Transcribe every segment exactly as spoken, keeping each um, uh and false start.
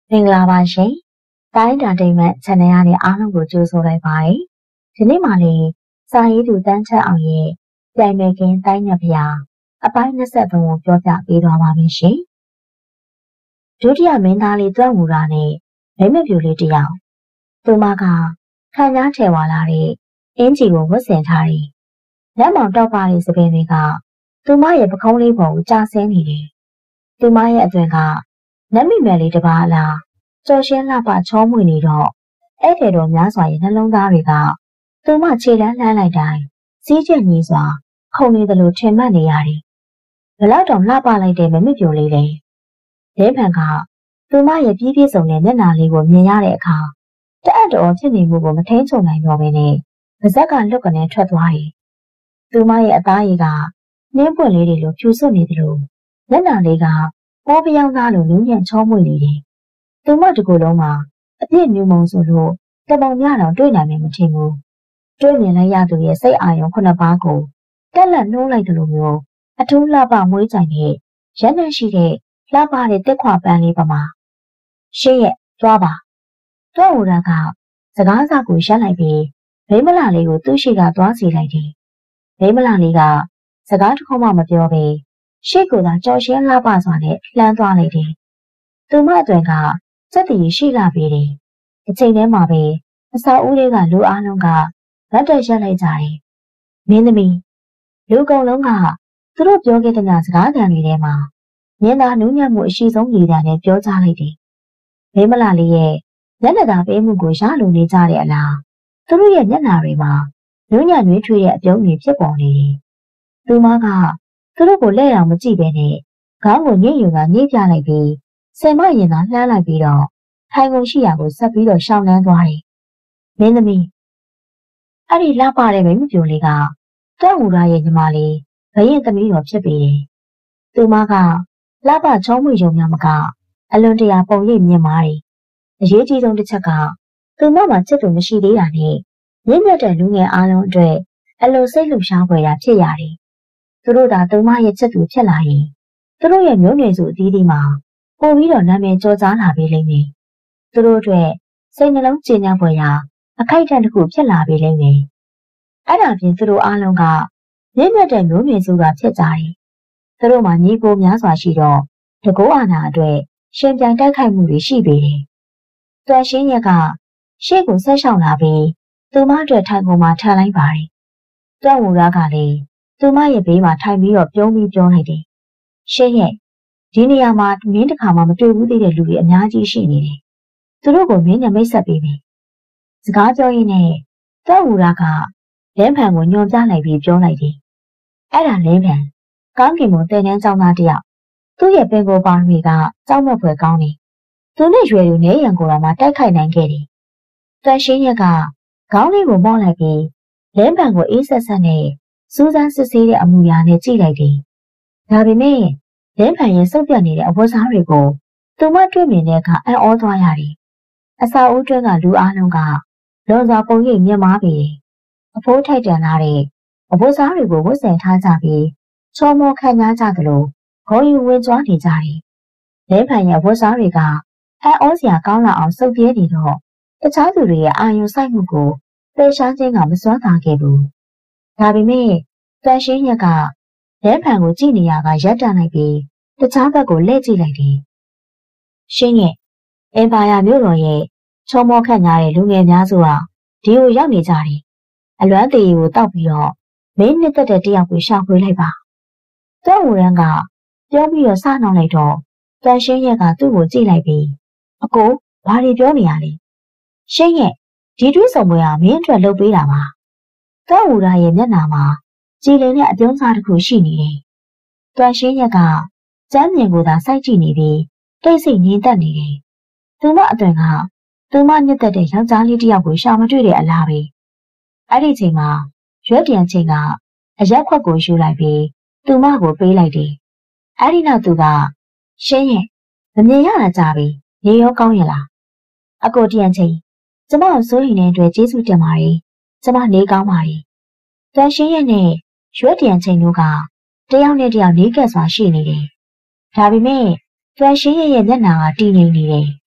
မင်္ဂလာပါရှင်။တိုင်းတာတိမ်မဲ့ channel ကနေအားလုံးကိုကြိုဆိုလိုက်ပါတယ်။ဒီနေ့မှလည်းစာရေးသူတန်းချက်အောင်ရဲ့ပြိုင်မယ်ခင်တိုင်းညဖျားအပိုင်း၂၃ကိုပြောပြပေးသွားပါမယ်ရှင်။ဒုတိယမင်းသားလေးတွန့်ဝူရာနဲ့မိမပြူလေးတယောက်သူမကခံကြားထဲဝါလာတဲ့အင်းကြီးကိုဝတ်ဆင်ထားတယ်။လက်မောင်တောက်ပါတဲ့စပင်းတွေကသူမရဲ့ပခုံးလေးပေါ်ကိုကြာဆင်းနေတယ်။သူမရဲ့အသွင်ကနတ်မိမယ်လေးတစ်ပါးလားကြော်ရှင်းလှပချောမွေနေတော့အဲ့တဲ့တော်များစွာရဲ့နှလုံးသားတွေကသူမခြေတန်းလှမ်းလိုက်တိုင်းစီးကျက်ကြီးစွာခုန်နေသလိုထင်မှတ်နေရတယ်။ဘလောက်တောင်လှပလိုက်တဲ့မမစ်ပြိုလေးလေ။လင်းဖန်ကသူမရဲ့ပြည့်ပြည့်စုံတဲ့မျက်နှာလေးကိုမြင်ရတဲ့အခါတအံ့တော်ဖြစ်နေမှုကိုမထိန်ချုံနိုင်တော့ဘဲနဲ့ပါးစပ်ကလွတ်ကနေထွက်သွားတယ်။သူမရဲ့အသားရည်ကနှင်းပွင့်လေးတွေလိုဖြူစွတ်နေသလိုမျက်နှာလေးကပိုးပြောင်းသားလိုနူးညံ့ချောမွေနေတယ်။သူမတကူလုံးမှာအပြည့်မြူမုံဆိုလို့တပုံမြတော့တွေ့နိုင်မယ်မထင်ဘူး။တွေ့မြင်လိုက်ရသူရဲ့စိတ်အာရုံခုနှစ်ပါးကိုတက်လက်နှိုးလိုက်သလိုမျိုးအထူးလှပမွေးကြိုင်နဲ့ရက်နဲ့ရှိတဲ့လှပတဲ့တက်ခွာပန်းလေးပါမှာရှေ့ရဲ့သွားပါတွန့်ဝူရကစကားစကိုရပ်လိုက်ပြီးမိမလာလေးကိုသူ့ရှိကသွားစီလိုက်တယ်။မိမလာလေးကစကားတစ်ခုမှမပြောဘဲရှေ့ကသာကြော်ရှင်းလှပစွာနဲ့လှမ်းသွားလိုက်တယ်။သူမအတွင်ကစက်တည်ရှိလာပြီးတယ်။အချိန်ထဲမှာပဲအစာဦးလေးကလူအားလုံးကလက်တက်ရက်လိုက်ကြတယ်။မင်းသမီးလူကုန်လုံးကသူတို့ပြောခဲ့တဲ့ညစကားသံတွေထဲမှာညင်သာနူးညံ့မှုအရှိဆုံးလေတံနဲ့ပြောကြလိုက်တယ်။မိမလာလေးရဲ့မျက်နှာသာပေးမှုကိုရလိုနေကြတဲ့အလားသူတို့ရဲ့မျက်နှာတွေမှာနူးညံ့နှွေးထွေးတဲ့အပြုံးတွေဖြစ်ပေါ်နေတယ်။သူမကသူတို့ကိုလက်အောင်မကြည့်ပဲနဲ့ခေါင်းကိုညှိယူကညှိပြလိုက်ပြီးစင်မရင်သာလှမ်းလိုက်ပြီးတော့ထိုင်ကုန်ရှိရာကိုဆက်ပြီးတော့ရှောင်းလန်းသွားတယ်။မင်းသမီးအဲ့ဒီလှပတဲ့မိမပြိုလေးကတွန့်ဝူရရဲ့ညီမလေးဘရင်သမီးတော်ဖြစ်ပေတယ်။သူမကလှပချောမွေရုံများမကအလွန်တရာပုံရိပ်မြင်ပါတယ်။အရေးကြီးဆုံးတစ်ချက်ကသူမမှာချစ်သူမရှိသေးတာနဲ့မြင့်မြတ်တဲ့လူငယ်အားလုံးအတွက်အလိုစိတ်လှရှားဖွယ်ရာဖြစ်ရတယ်။သူတို့သာသူမရဲ့ချစ်သူဖြစ်လာရင်သူတို့ရဲ့မျိုးနွယ်စုအသီးသီးမှာပို့ပြီးတော့နာမည်ကျော်ကြားလာပေးလိမ့်မယ်။သူတို့အတွက်စိတ်နှလုံးကျဉ်းကျပ်ဖွယ်ရာအခိုက်အတန့်တစ်ခုဖြစ်လာပေးလိမ့်မယ်။အဲ့ဒါပြင်သူတို့အားလုံးကမြင့်မြတ်တဲ့မျိုးနွယ်စုကဖြစ်ကြတယ်။သူတို့မှာညီကိုများစွာရှိတော့တကောအာနာအတွက်ရှင်ပြိုင်တိုက်ခိုက်မှုတွေရှိပေတယ်။တွန်ရှင်းရက်ကရှေ့ကိုဆက်ရှောင်လာပြီးသူမအတွက်ထိုင်ကုန်မှာထားလိုက်ပါတယ်။တွန့်ဝူရကလည်းသူမရဲ့ဘေးမှာထိုင်ပြီးတော့ပြုံးပြီးပြောလိုက်တယ်။ရှေ့ရဲ့ဒီနေရာမှာမင်းတစ်ခါမှမတွေ့ဘူးသေးတဲ့လူတွေအများကြီးရှိနေတယ်။သူတို့ကိုမင်းနဲ့မိတ်ဆက်ပေးမယ်။စကားပြောရင်းနဲ့တွန့်ဝူရကလင်းဖန်ကိုညွှန်ပြလိုက်ပြီးပြောလိုက်တယ်။အဲ့ဒါလင်းဖန်ကောင်းကင်ဘုံတင်တန်းကျောင်းသားတယောက်သူ့ရဲ့ပင်ကိုပါရမီကကြောက်မက်ဖွယ်ကောင်းတယ်။သူနဲ့ရွယ်သူနေရန်ကိုတော့မှတိုက်ခိုက်နိုင်ခဲ့တယ်။တွန်ရှင်းရက်ကခေါင်းလေးကိုမော့လိုက်ပြီးလင်းဖန်ကိုအေးဆက်ဆက်နဲ့စူးစမ်းစစ်ဆေးတဲ့အမူအရာနဲ့ကြည့်လိုက်တယ်။ဒါပေမဲ့လင်းဖန်ရဲ့စုပ်ပြတ်နေတဲ့အဝတ်စားတွေကိုသူမတွေ့မြင်တဲ့အခါအံ့ဩသွားရတယ်။အစာအိုးတွင်းကလူအားလုံးကလွန်စွာပုံရိပ်မြင်မားပြီးအဖိုးထိုက်တန်လာတဲ့အဝတ်စားတွေကိုဝတ်ဆင်ထားကြပြီးချောမောခံကြကြသလိုဂုံယူဝင်ကြွားနေကြတယ်။လင်းဖန်ရဲ့ဝတ်စားတွေကအံ့ဩစရာကောင်းလာအောင်စုပ်ပြဲနေတော့တခြားသူတွေရဲ့အာရုံစိုက်မှုကိုပယ်ရှားခြင်းကမစွမ်းသာခဲ့ဘူး။ဒါပေမဲ့တွန်ရှင်းရက်ကလင်းဖန်ကိုကြည့်နေရကရပ်တန့်လိုက်ပြီးတခြားဘက်ကိုလှည့်ကြည့်လိုက်တယ်။ရှင်းရဲ့အင်ပါယာမြို့တော်ရဲ့ချုံမောခန့်ကြတဲ့လူငယ်များစုဟာဒီကိုရောက်နေကြတယ်။အလွမ်းသေးကိုတောက်ပြီးတော့မင်းနှစ်သက်တဲ့တယောက်ကိုရှာဖွေလိုက်ပါ။တွန့်ဝူရန်ကပြောပြီးတော့စနှောင်းလိုက်တော့တွန်ရှင်းရက်ကသူ့ကိုကြည့်လိုက်ပြီးအကိုဘာတွေပြောနေရလဲ။ရှင်းရဲ့ဒီတွေးဆောင်ပွဲဟာမင်းအတွက်လုပ်ပေးတာပါ။တွန့်ဝူရရဲ့မျက်နှာမှာကြည်လင်တဲ့အပြုံးစားတစ်ခုရှိနေတယ်။တွန်ရှင်းရက်ကကျမ်းမြင်ကိုသာစိုက်ကြည့်နေပြီးတိတ်ဆိတ်ငြင်းသက်နေတယ်။သူမအသွင်ကသူမညစ်သက်တဲ့ယောက်ျားလေးတစ်ယောက်ကိုရှာမတွေ့တဲ့အလားပဲ။အဲ့ဒီချိန်မှာရွက်တံချိန်ကအရက်ခွက်ကိုယူလိုက်ပြီးသူမကိုပေးလိုက်တယ်။အဲ့ဒီနောက်သူကရှင်းရဲ့မမြင်ရတာကြပြီ။ရေရောကောင်းရလား။အကိုတံချိန်ကျမကိုစိုးရိမ်နေတဲ့အတွက်ကျေးဇူးတင်ပါတယ်။ကျမနေကောင်းပါတယ်။တွန်ရှင်းရဲ့နဲ့ရွက်တံချိန်တို့ကတယောက်နဲ့တယောက်နေကက်စွာရှိနေတယ်။ဒါပေမဲ့တွန်ရှင်းရဲ့မျက်နှာကတည်ငြိမ်နေတယ်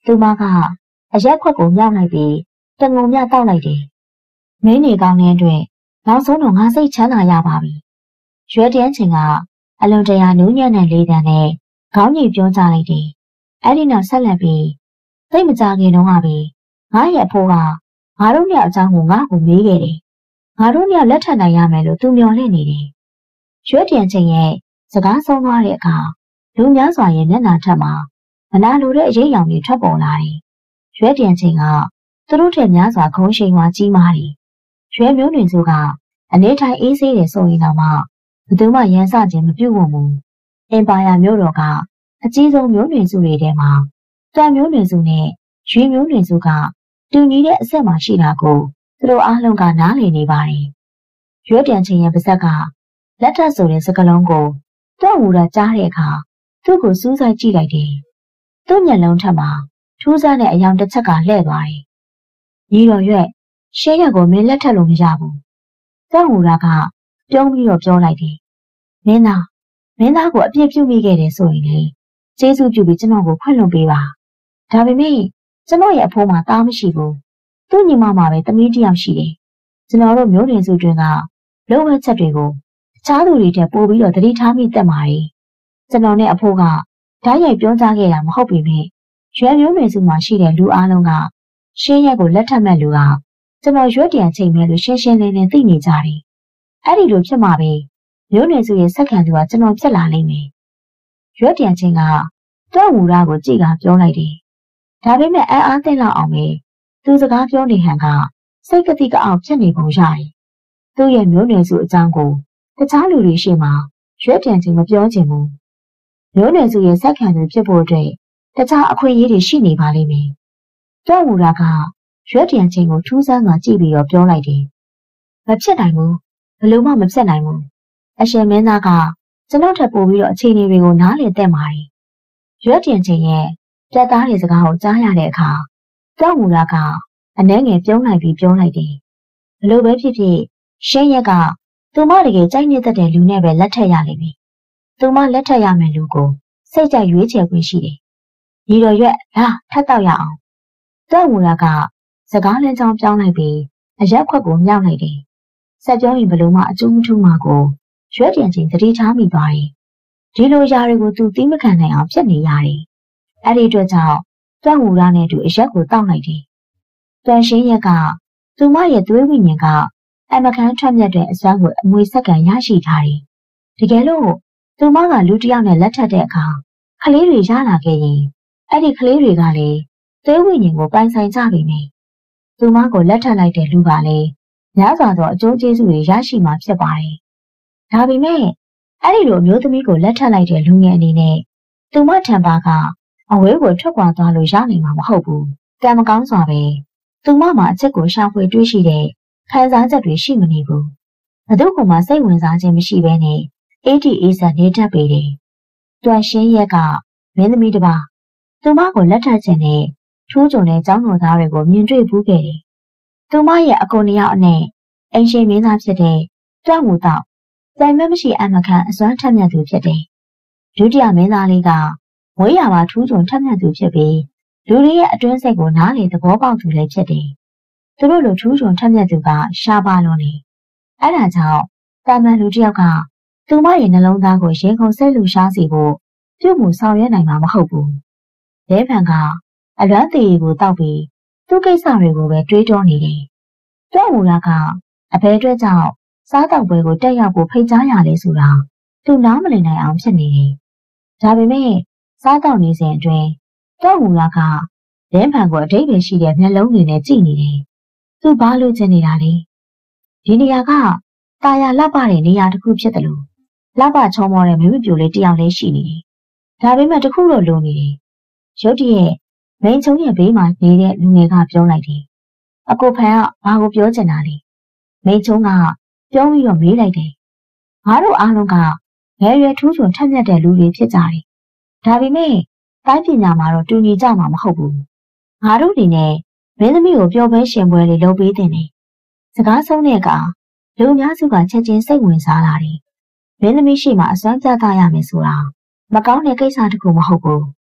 သူမကအရက်ခွက်ကိုမြောက်လိုက်ပြီးတငုံမြတောက်လိုက်တယ်။မင်းနေကောင်းတဲ့အတွက်နောက်ဆုံးတော့ငါစိတ်ချမ်းသာရပါပြီ။ရွယ်တန်းချင်းကအလွန်တရာနူးညံ့တဲ့လေးတန်းနဲ့ခေါင်းကြီးပြောကြလိုက်တယ်။အဲ့ဒီနောက်ဆက်လက်ပြီးသိမကြခင်တုန်းကပဲငါရဲ့အဖိုးကငါတို့မြောက်အကြောင်းကိုငါ့ကိုမေးခဲ့တယ်။ငါတို့မြောက်လက်ထပ်နိုင်ရမယ်လို့သူမျှော်လင့်နေတယ်။ရွယ်တန်းချင်းရဲ့စကားဆုံးသွားတဲ့အခါလူများစွာရဲ့မျက်နှာထက်မှာမနာလိုတဲ့အရေးအယောင်တွေထွက်ပေါ်လာတယ်။ရွယ်တန်းချင်းကသူတို့ထက်များစွာခုံးရှိန်ဝါကြီးမားတယ်။ရွယ်မျိုးနွေစုကအနေထိုင်အေးဆေးတယ်ဆိုရင်တော့မှဘယ်သူမှရန်စခြင်းမပြုတ်ဘူးဘူး။အင်ပါယာမျိုးတော်ကအကြီးဆုံးမျိုးနွေစုတွေထဲမှာတွန်မျိုးနွေစုနဲ့ရွှေမျိုးနွေစုကတူညီတဲ့အဆက်မှရှိတာကိုသူတို့အားလုံးကနားလည်နေပါတယ်။ရွယ်တန်းချင်းရဲ့ပါဇက်ကလက်ထပ်ဆိုတဲ့စကားလုံးကိုတွန့်ဝူတာကြားတဲ့အခါသူ့ကိုစူးစိုက်ကြည့်လိုက်တယ်။သူ့မျက်လုံးထက်မှာထူးဆန်းတဲ့အယောင်တစ်ချက်ကလှည့်သွားတယ်။ညီတော်ရွက်ရှင်းရက်ကိုမင်းလက်ထပ်လို့မရဘူး။တွန့်ဝူတာကပြုံးပြီးတော့ပြောလိုက်တယ်။မင်းသားမင်းသားကိုအပြစ်ပြုမိခဲ့တယ်ဆိုရင်လေကျေးဇူးပြုပြီးကျွန်တော်ကိုခွင့်လွှတ်ပေးပါ။ဒါပေမဲ့ကျွန်တော်ရဲ့အဖိုးမှာတားမရှိဘူး။သူ့ညီမမှာပဲသမီးတစ်ယောက်ရှိတယ်။ကျွန်တော်တို့မျိုးနွယ်စုတွင်ကလုံဝဲချက်တွေကိုတခြားသူတွေထက်ပိုပြီးတော့သတိထားမိတတ်ပါတယ်။ကျွန်တော်နဲ့အဖိုးကဓာတ်ရိုက်ပြောကြားခဲ့တာမဟုတ်ပေမဲ့ရွယ်မျိုးနွယ်စုမှာရှိတဲ့လူအားလုံးကရှင်းရက်ကိုလက်ထပ်မဲ့လူကကျွန်တော်ရွက်တံချိန်မဲ့လို့ရှင်းရှင်းလင်းလင်းသိနေကြတယ်။အဲ့ဒီလိုဖြစ်မှာပဲမျိုးနွယ်စုရဲ့စက္ကန့်သူကကျွန်တော်ဖြစ်လာနိုင်မယ်။ရွက်တံချိန်ကတွန့်ဝူရာကိုကြည့်ကပြောလိုက်တယ်။ဒါပေမဲ့အံ့အားသင့်လောက်အောင်ပဲသူစကားပြောနေဟန်ကစိတ်ကတိကအောင်ဖြစ်နေပုံရတယ်။သူ့ရဲ့မျိုးနွယ်စုအကြောင်းကိုတခြားလူတွေရှေ့မှာရွက်တံချိန်မပြောချင်ဘူး။မျိုးနွယ်စုရဲ့စက္ကန့်သူဖြစ်ဖို့အတွက်တခြားအခွင့်အရေးတွေရှိနေပါလိမ့်မယ်။တွန့်ဝူရာကရွက်တံချိန်ကိုထူးဆန်းစွာကြည့်ပြီးတော့ပြောလိုက်တယ်။မဖြစ်နိုင်ဘူး။ဘယ်လိုမှမဖြစ်နိုင်ဘူး။အရှင်မင်းသားကကျွန်တော်ထပ်ပို့ပြီးတော့အခြေအနေတွေကိုနားလည်သင့်ပါတယ်။ရွက်တံချိန်ရဲ့ပြတ်သားတဲ့စကားကိုကြားရတဲ့အခါတွန့်ဝူရာကအနှဲငယ်ပြုံးလိုက်ပြီးပြောလိုက်တယ်။ဘလို့ပဲဖြစ်ဖြစ်ရှင်းရက်ကသူမတကယ်ကြိုက်နေတတ်တဲ့လူနဲ့ပဲလက်ထပ်ရလိမ့်မယ်။သူမလက်ထပ်ရမယ့်လူကိုစိတ်ကြိုက်ရွေးချယ်ခွင့်ရှိတယ်။ညီတော်ရွက်လာထပ်တော့ရအောင်။တွန့်ဝူရာကစကားလမ်းကြောင်းပြောင်းလိုက်ပြီးအရက်ခွက်ကိုမြောက်လိုက်တယ်။ဆက်ပြောရင်ဘလို့မှအကျိုးမထူးမှာကိုရွက်တံချင်းသတိထားမိသွားတယ်။ဒီလိုຢာတွေကိုသူသိမခံနိုင်အောင်ဖြစ်နေရတယ်။အဲ့ဒီအတွက်ကြောင့်တွန့်ဝူရာနဲ့တူအရက်ကိုတောက်လိုက်တယ်။တွန့်ရှင်းရက်ကသူမရဲ့သွေးဝိညာဉ်ကအမခန်းထွက်မြက်တဲ့အစွမ်းကိုအမွေစက္ကန့်ရရှိထားတယ်။တကယ်လို့သူမကလူတစ်ယောက်နဲ့လက်ထပ်တဲ့အခါကလေးတွေရလာခဲ့ရင်အဲ့ဒီကလေးတွေကလည်းသွေးဝိညာဉ်ကိုပိုင်ဆိုင်ကြပြီမယ်။သူမကိုလက်ထပ်လိုက်တဲ့လူကလည်းများစွာသောအကျိုးကျေးဇူးတွေရရှိမှာဖြစ်ပါတယ်။ဒါပေမဲ့အဲ့ဒီလိုမျိုးသမီးကိုလက်ထပ်လိုက်တဲ့လူငယ်အနေနဲ့သူမထံပါကအဝေးကိုထွက်ခွာသွားလို့ရနိုင်မှာမဟုတ်ဘူး။ကံမကောင်းစွာပဲသူမမှာအချက်ကိုရှာဖွေတွေးရှိတဲ့ခံစားချက်တွေရှိမနေဘူး။ဘသူကမှစိတ်ဝင်စားခြင်းမရှိဘဲနဲ့အေးတီအေးဆန်နေတတ်ပေတယ်။တွန့်ရှင်းရက်ကမင်းသမီးတစ်ပါးသူမကိုလက်ထပ်ခြင်းနဲ့ထူးချွန်တဲ့ကျောင်းတော်သားတွေကိုမြင်တွေ့ဘူးခဲ့တယ်။သူမရဲ့အကိုနှစ်ယောက်အနဲ့အိမ်ရှင်မင်းသားဖြစ်တဲ့တွန့်ဝူတော့ကြိုင်မဲ့မရှိအမခန့်အစွမ်းထက်မြက်သူဖြစ်တယ်။ဒုတိယမင်းသားလေးကဝေးရပါထူးချွန်ထက်မြက်သူဖြစ်ပြီးလူတွေရဲ့အတွင်းစိတ်ကိုနားလေသဘောပေါက်သူလည်းဖြစ်တယ်။သူတို့လိုထူးချွန်ထက်မြက်သူကရှားပါလို့နေ။အဲဒါကြောင့်တာမန်လူတစ်ယောက်ကသူမရဲ့နှလုံးသားကိုရင်ခုန်စိတ်လူရှားစီဖို့ပြုမှုဆောင်ရွက်နိုင်မှာမဟုတ်ဘူး။လဲဖန်ကအလွမ်းသေးကိုတောက်ပြီးသူ့ကိစ္စတွေကိုပဲတွေးတောနေတယ်။တွန့်ဝူရာကအဘဲအတွက်ကြောင့်စားတောက်ပွဲကိုတက်ရောက်ဖို့ဖိတ်ကြားရလဲဆိုတာသူနားမလည်နိုင်အောင်ဖြစ်နေတယ်။ဒါပေမဲ့စားတောက်နေစဉ်အတွင်းတွန့်ဝူရာကလဲဖန်ကိုအတိတ်ပဲရှိတဲ့မျက်လုံးတွေနဲ့ကြည့်နေတယ်။သူဘာလို့ချင်နေတာလဲ။ဒီနေရာကတာယာလှပတဲ့နေရာတစ်ခုဖြစ်တယ်လို့လှပချောမောတဲ့မိမပြိုလေးတယောက်လည်းရှိနေတယ်။ဒါပေမဲ့တစ်ခုတော့လိုနေတယ်။ရုတ်တရက်မိန်ချုံရဲ့ဘေးမှာနေတဲ့လူငယ်ကပြောလိုက်တယ်။အကိုဖန်ကဘာကိုပြောချင်တာလဲ။မိန်ချုံကပြောပြီးတော့မေးလိုက်တယ်။ငါတို့အားလုံးကငယ်ရွယ်ထူးချွန်ထက်မြက်တဲ့လူတွေဖြစ်ကြတယ်။ဒါပေမဲ့တိုင်းပညာမှာတော့တူညီကြမှာမဟုတ်ဘူး။ငါတို့အနေနဲ့မင်းသမီးကိုပျော်ပွဲရှင်ပွဲလေးလုပ်ပေးတင်တယ်။စကားဆုံးတဲ့အခါလူအများစုကချက်ချင်းစိတ်ဝင်စားလာတယ်။မင်းသမီးရှိမှအစွမ်းပြသရမယ်ဆိုတာမကောင်းတဲ့ကိစ္စတစ်ခုမဟုတ်ဘူး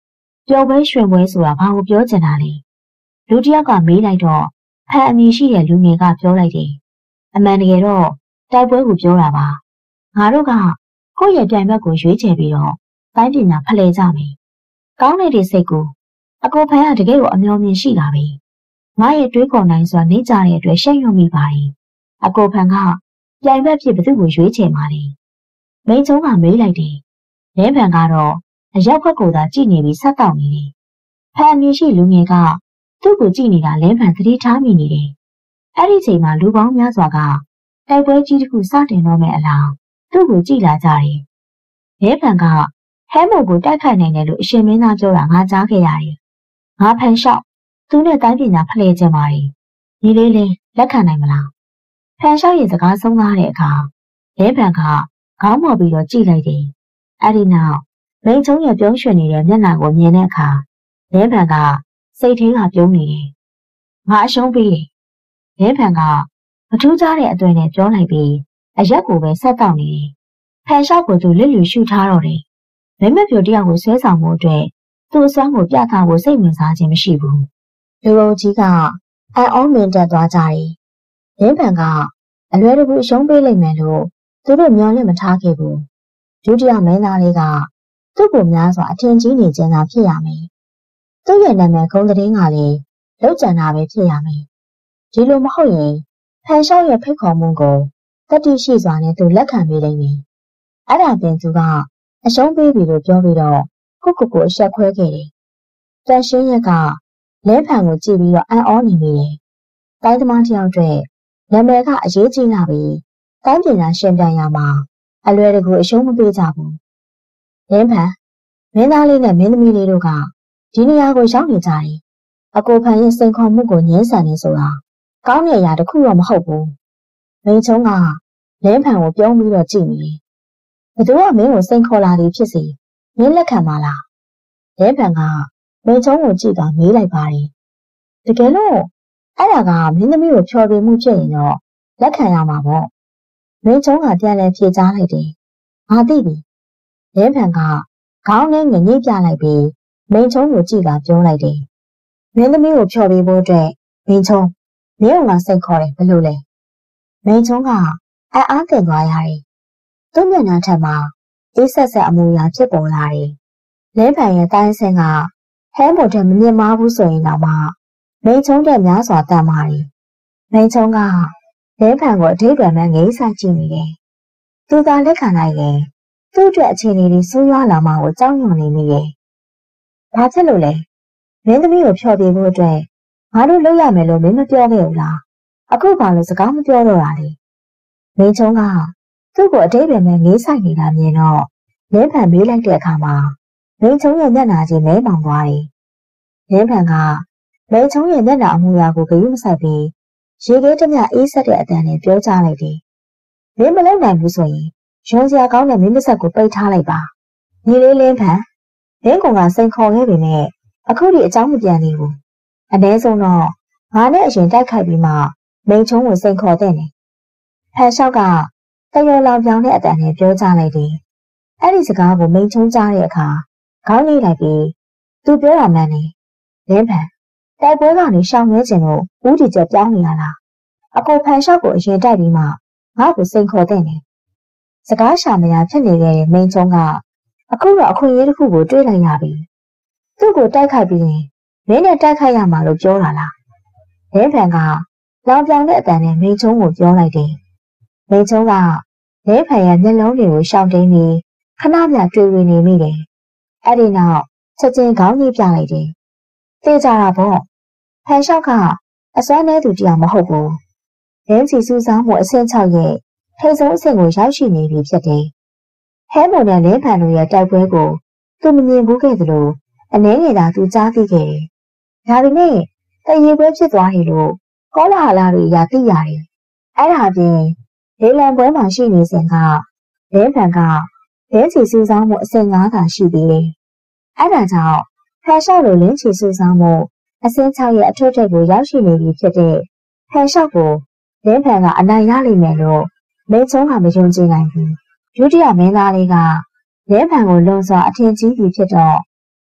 ပြောပွဲရွှင်ပွဲဆိုတာဘာကိုပြောချင်တာလဲလူတစ်ယောက်ကမေးလိုက်တော့ဖန်အမည်ရှိတဲ့လူငယ်ကပြောလိုက်တယ်အမှန်တကယ်တော့တိုက်ပွဲကိုပြောတာပါငါတို့ကကိုယ့်ရဲ့ပြိုင်ဘက်ကိုရွေးချယ်ပြီးတော့တိုင်းပညာဖလှယ်ကြမယ်ကောင်းတဲ့စိတ်ကိုအကိုဖန်ကတကယ်ကိုအမျှော်မြင်ရှိတာပဲငါရဲ့တွေးခေါ်နိုင်စွာနေကြတဲ့အတွက်ရှက်ရွံ့မိပါတယ်အကိုဖန်ကပြိုင်ဘက်ဖြစ်ဘသူ့ကိုရွေးချယ်ပါလေမိန်ချုံကမေးလိုက်တယ်လင်းဖန်ကတော့အရောက်ဘက်ကိုသာကြည့်နေပြီးဆက်တောက်နေတယ်ဖန်အမည်ရှိလူငယ်ကသူ့ကိုကြည့်နေတာလင်းဖန်သတိထားမိနေတယ်အဲ့ဒီချိန်မှာလူပေါင်းများစွာကတိုက်ပွဲကြီးတစ်ခုစတင်တော့မယ်အလားသူ့ကိုကြည့်လာကြတယ်လင်းဖန်ကဟဲမို့ကိုတိုက်ခိုက်နိုင်တယ်လို့အရှင်မင်းသားပြောတာငါကြားခဲ့ရတယ်ငါဖန်လျှောက်သူနဲ့တိုင်းပညာဖလှယ်ခြင်းပါတယ်ညီလေးလေးလက်ခံနိုင်မလားဖန်လျှောက်ရဲ့စကားဆုံးသွားတဲ့အခါလင်းဖန်ကခေါင်းမော်ပြီးတော့ကြည့်လိုက်တယ်အဲ့ဒီနောက်မိန်ချုံရဲ့ပြုံးရွှင်နေတဲ့မျက်နှာကိုမြင်တဲ့အခါလင်းဖန်ကစိတ်ထဲကပြုံးနေတယ်ငါအရှုံးပေးတယ်လင်းဖန်ကမထူးခြားတဲ့အသွင်နဲ့ပြောလိုက်ပြီးအရက်ကိုပဲဆက်တောက်နေတယ်ဖန်လျှောက်ကိုသူလစ်လျူရှုထားတော့တယ်မိမပြိုတယောက်ကိုဆွဲဆောင်မှုအတွက်သူ့အစွမ်းကိုပြသဖို့စိတ်ဝင်စားခြင်းမရှိဘူးလူအုပ်ကြီးကအံ့ဩမြင်တက်သွားကြတယ်လင်းဖန်ကအလွယ်တကူအရှုံးပေးလိုက်မယ်လို့သူတို့မျှော်လင့်မထားခဲ့ဘူးဒုတိယမင်းသားလေးကသူ့ကိုများစွာအထင်ကြီးနေခြင်းသာဖြစ်ရမယ်သူ့ရဲ့နာမည်ကုန်းသတင်းကလည်းလောက်ကျန်တာပဲဖြစ်ရမယ်ဒီလိုမဟုတ်ရင်ဖန်လျှောက်ရဲ့ဖိတ်ခေါ်မှုကိုတတိရှိစွာနဲ့သူလက်ခံပေးလိုက်တယ်အဲ့ဒါပြင်သူကအရှုံးပေးပြီလို့ပြောပြီးတော့ကိုကိုကိုအဆက်ခွဲခဲ့တယ်တန်ရှင်းရက်ကလဲဖန်ကိုကြည့်ပြီးတော့အံ့ဩနေမိတယ်တိုင်းသမားတစ်ယောက်အတွက်နာမည်ကအရေးကြီးလာပြီးတိုင်းပညာရှင်ပြန်ရမှာအလွယ်တကူအရှုံးမပေးကြဘူးလင်းဖန်မင်းသားလေးနဲ့မင်းသမီးလေးတို့ကဒီနေရာကိုရောက်နေကြတယ်အကိုဖန်ရဲ့စိန်ခေါ်မှုကိုငြင်းဆန်နေဆိုတာကောင်းတဲ့အရာတစ်ခုတော့မဟုတ်ဘူးမင်းချုံကလင်းဖန်ကိုပြုံးပြီးတော့ကြည့်နေတယ်ဘသူကမင်းကိုစိန်ခေါ်လာသည်ဖြစ်စီမင်းလက်ခံပါလားလင်းဖန်ကမင်းချုံကိုကြည့်တော့မေးလိုက်ပါတယ်တကယ်လို့အဲ့ဒါကမင်းသမီးကိုဖြော်ပြမှုဖြစ်ရင်တော့လက်ခံရမှာပေါ့မင်းချုံကပြန်လဲဖြေကြားလိုက်တယ်ငါသိပြီလင်းဖန်ကခေါင်းနဲ့ငညိပြလိုက်ပြီးမင်းချုံကိုကြည့်တာပြောလိုက်တယ်မင်းသမီးကိုဖြော်ပြဖို့အတွက်မင်းချုံမင်းကစိတ်ခေါ်တယ်ဘယ်လိုလဲမင်းချုံကအံ့အားသင့်သွားရတယ်သူ့မျက်နှာထက်မှာအေးဆက်ဆက်အမူအရာဖြစ်ပေါ်လာတယ်လင်းဖန်ရဲ့တိုင်းဆင်းကဟဲမို့တဲ့မမြင်မာဘူးဆိုရင်တော့မှမင်းချုံတဲ့များစွာတန်ပါတယ်မင်းချုံကလင်းဖန်ကိုအထိပ္ပယ်မဲ့ငိမ့်ဆက်ကြည့်နေတယ်သူသာလက်ခံလိုက်ရင်သူ့အတွက်အခြေအနေတွေဆိုးရွားလာမှာကိုကြောက်ရွံ့နေမိတယ်ဘာဖြစ်လို့လဲမင်းသမီးကိုဖျော်ပြဖို့အတွက်ငါတို့လုပ်ရမယ်လို့မင်းမပြောခဲ့ဘူးလားအခုဘာလို့စကားမပြောတော့တာလဲမင်းချုံကသူ့ကိုအထိပ္ပယ်မဲ့ငိမ့်ဆိုင်နေတာမြင်တော့လင်းဖန်မေးလိုက်တဲ့အခါမှာမင်းချုံရဲ့မျက်နှာချင်းမဲမောင်သွားတယ်လင်းဖန်ကမင်းချုံရဲ့မျက်နှာအမူအရာကိုဂရုမစိုက်ပြီးရေခဲတမျှအေးဆက်တဲ့အတန်နဲ့ပြောကြားလိုက်တယ်မင်းမလုပ်နိုင်ဘူးဆိုရင်ရုံစရာကောင်းတဲ့မင်းမဆက်ကိုပိတ်ထားလိုက်ပါညီလေးလင်းဖန်လင်းကောင်ကစိန်ခေါ်ခဲ့ပေမဲ့အခုဒီအကြောင်းမပြန်သေးဘူးအနည်းဆုံးတော့ငါနဲ့အရင်တိုက်ခိုက်ပြီးမှမိန်ချုံကိုစိန်ခေါ်တဲ့နေဖန်လျှောက်ကတရော်လောင်ပြောင်းတဲ့အတန်နဲ့ပြောကြားလိုက်တယ်အဲ့ဒီစကားကိုမိန်ချုံကြားတဲ့အခါခေါင်းလေးလိုက်ပြီးသူပြောတာမှန်တယ်လင်းဖန်တိုက်ပွဲကနေရှောင်နေခြင်းလို့ဦးတီချက်ပြောင်းနေရလားအကိုဖန်လျှောက်ကိုအရင်တိုက်ပြီးမှငါ့ကိုစိန်ခေါ်တဲ့နေစကားရှာမရဖြစ်နေခဲ့တဲ့မိန်ချုံကအခုတော့အခွင့်အရေးတစ်ခုကိုတွေးလိုက်ရပြီသူ့ကိုတိုက်ခိုက်ပြီးရင်မင်းနဲ့တိုက်ခိုက်ရမှာလို့ပြောတာလားလင်းဖန်ကလောင်ပြောင်တဲ့အတန်နဲ့မိန်ချုံကိုပြောလိုက်တယ်မိန်ချုံကလင်းဖန်ရဲ့မျက်လုံးတွေကိုရှောင်တင်းပြီးခဏမျှတွေ့ဝင်နေမိတယ်အဲ့ဒီနောက်ချက်ချင်းခေါင်းကြီးပြလိုက်တယ်သိကြတာပေါ့ဖန်လျှောက်ကအစွမ်းနဲ့သူတရားမဟုတ်ဘူးလင်းစီစူးစောင်းမှုအဆင့်၆ရဲ့ထိတ်ဆုံးအဆင့်ကိုရောက်ရှိနေပြီဖြစ်တယ်ဟဲမိုနဲ့လင်းဖန်တို့ရဲ့တိုက်ပွဲကိုသူမမြင်ဘူးခဲ့သလိုအနည်းငယ်သာသူကြားသိခဲ့တယ်ဒါပေမဲ့တရေပွဲဖြစ်သွားတယ်လို့ကောလာဟလတွေအရာသိရတယ်အဲ့ဒါပြင်လေလံပွဲမှာရှိနေစဉ်ကလင်းဖန်ကလင်းစီစူးစောင်းမှုအဆင့်၅သာရှိသေးတယ်အဲ့ဒါကြောင့်ဖန်လျှောက်လိုလင်းချီစူးစောင်းမှုအဆင့်၆ရဲ့အထွတ်ထိပ်ကိုရောက်ရှိနေပြီဖြစ်တဲ့ဖန်လျှောက်ကိုလင်းဖန်ကအနိုင်ရလိမ့်မယ်လို့မိန်ချုံကမယုံကြည်နိုင်ဘူးဒုတိယမင်းသားလေးကလင်းဖန်ကိုလုံစွာအထင်ကြီးပြီဖြစ်တော့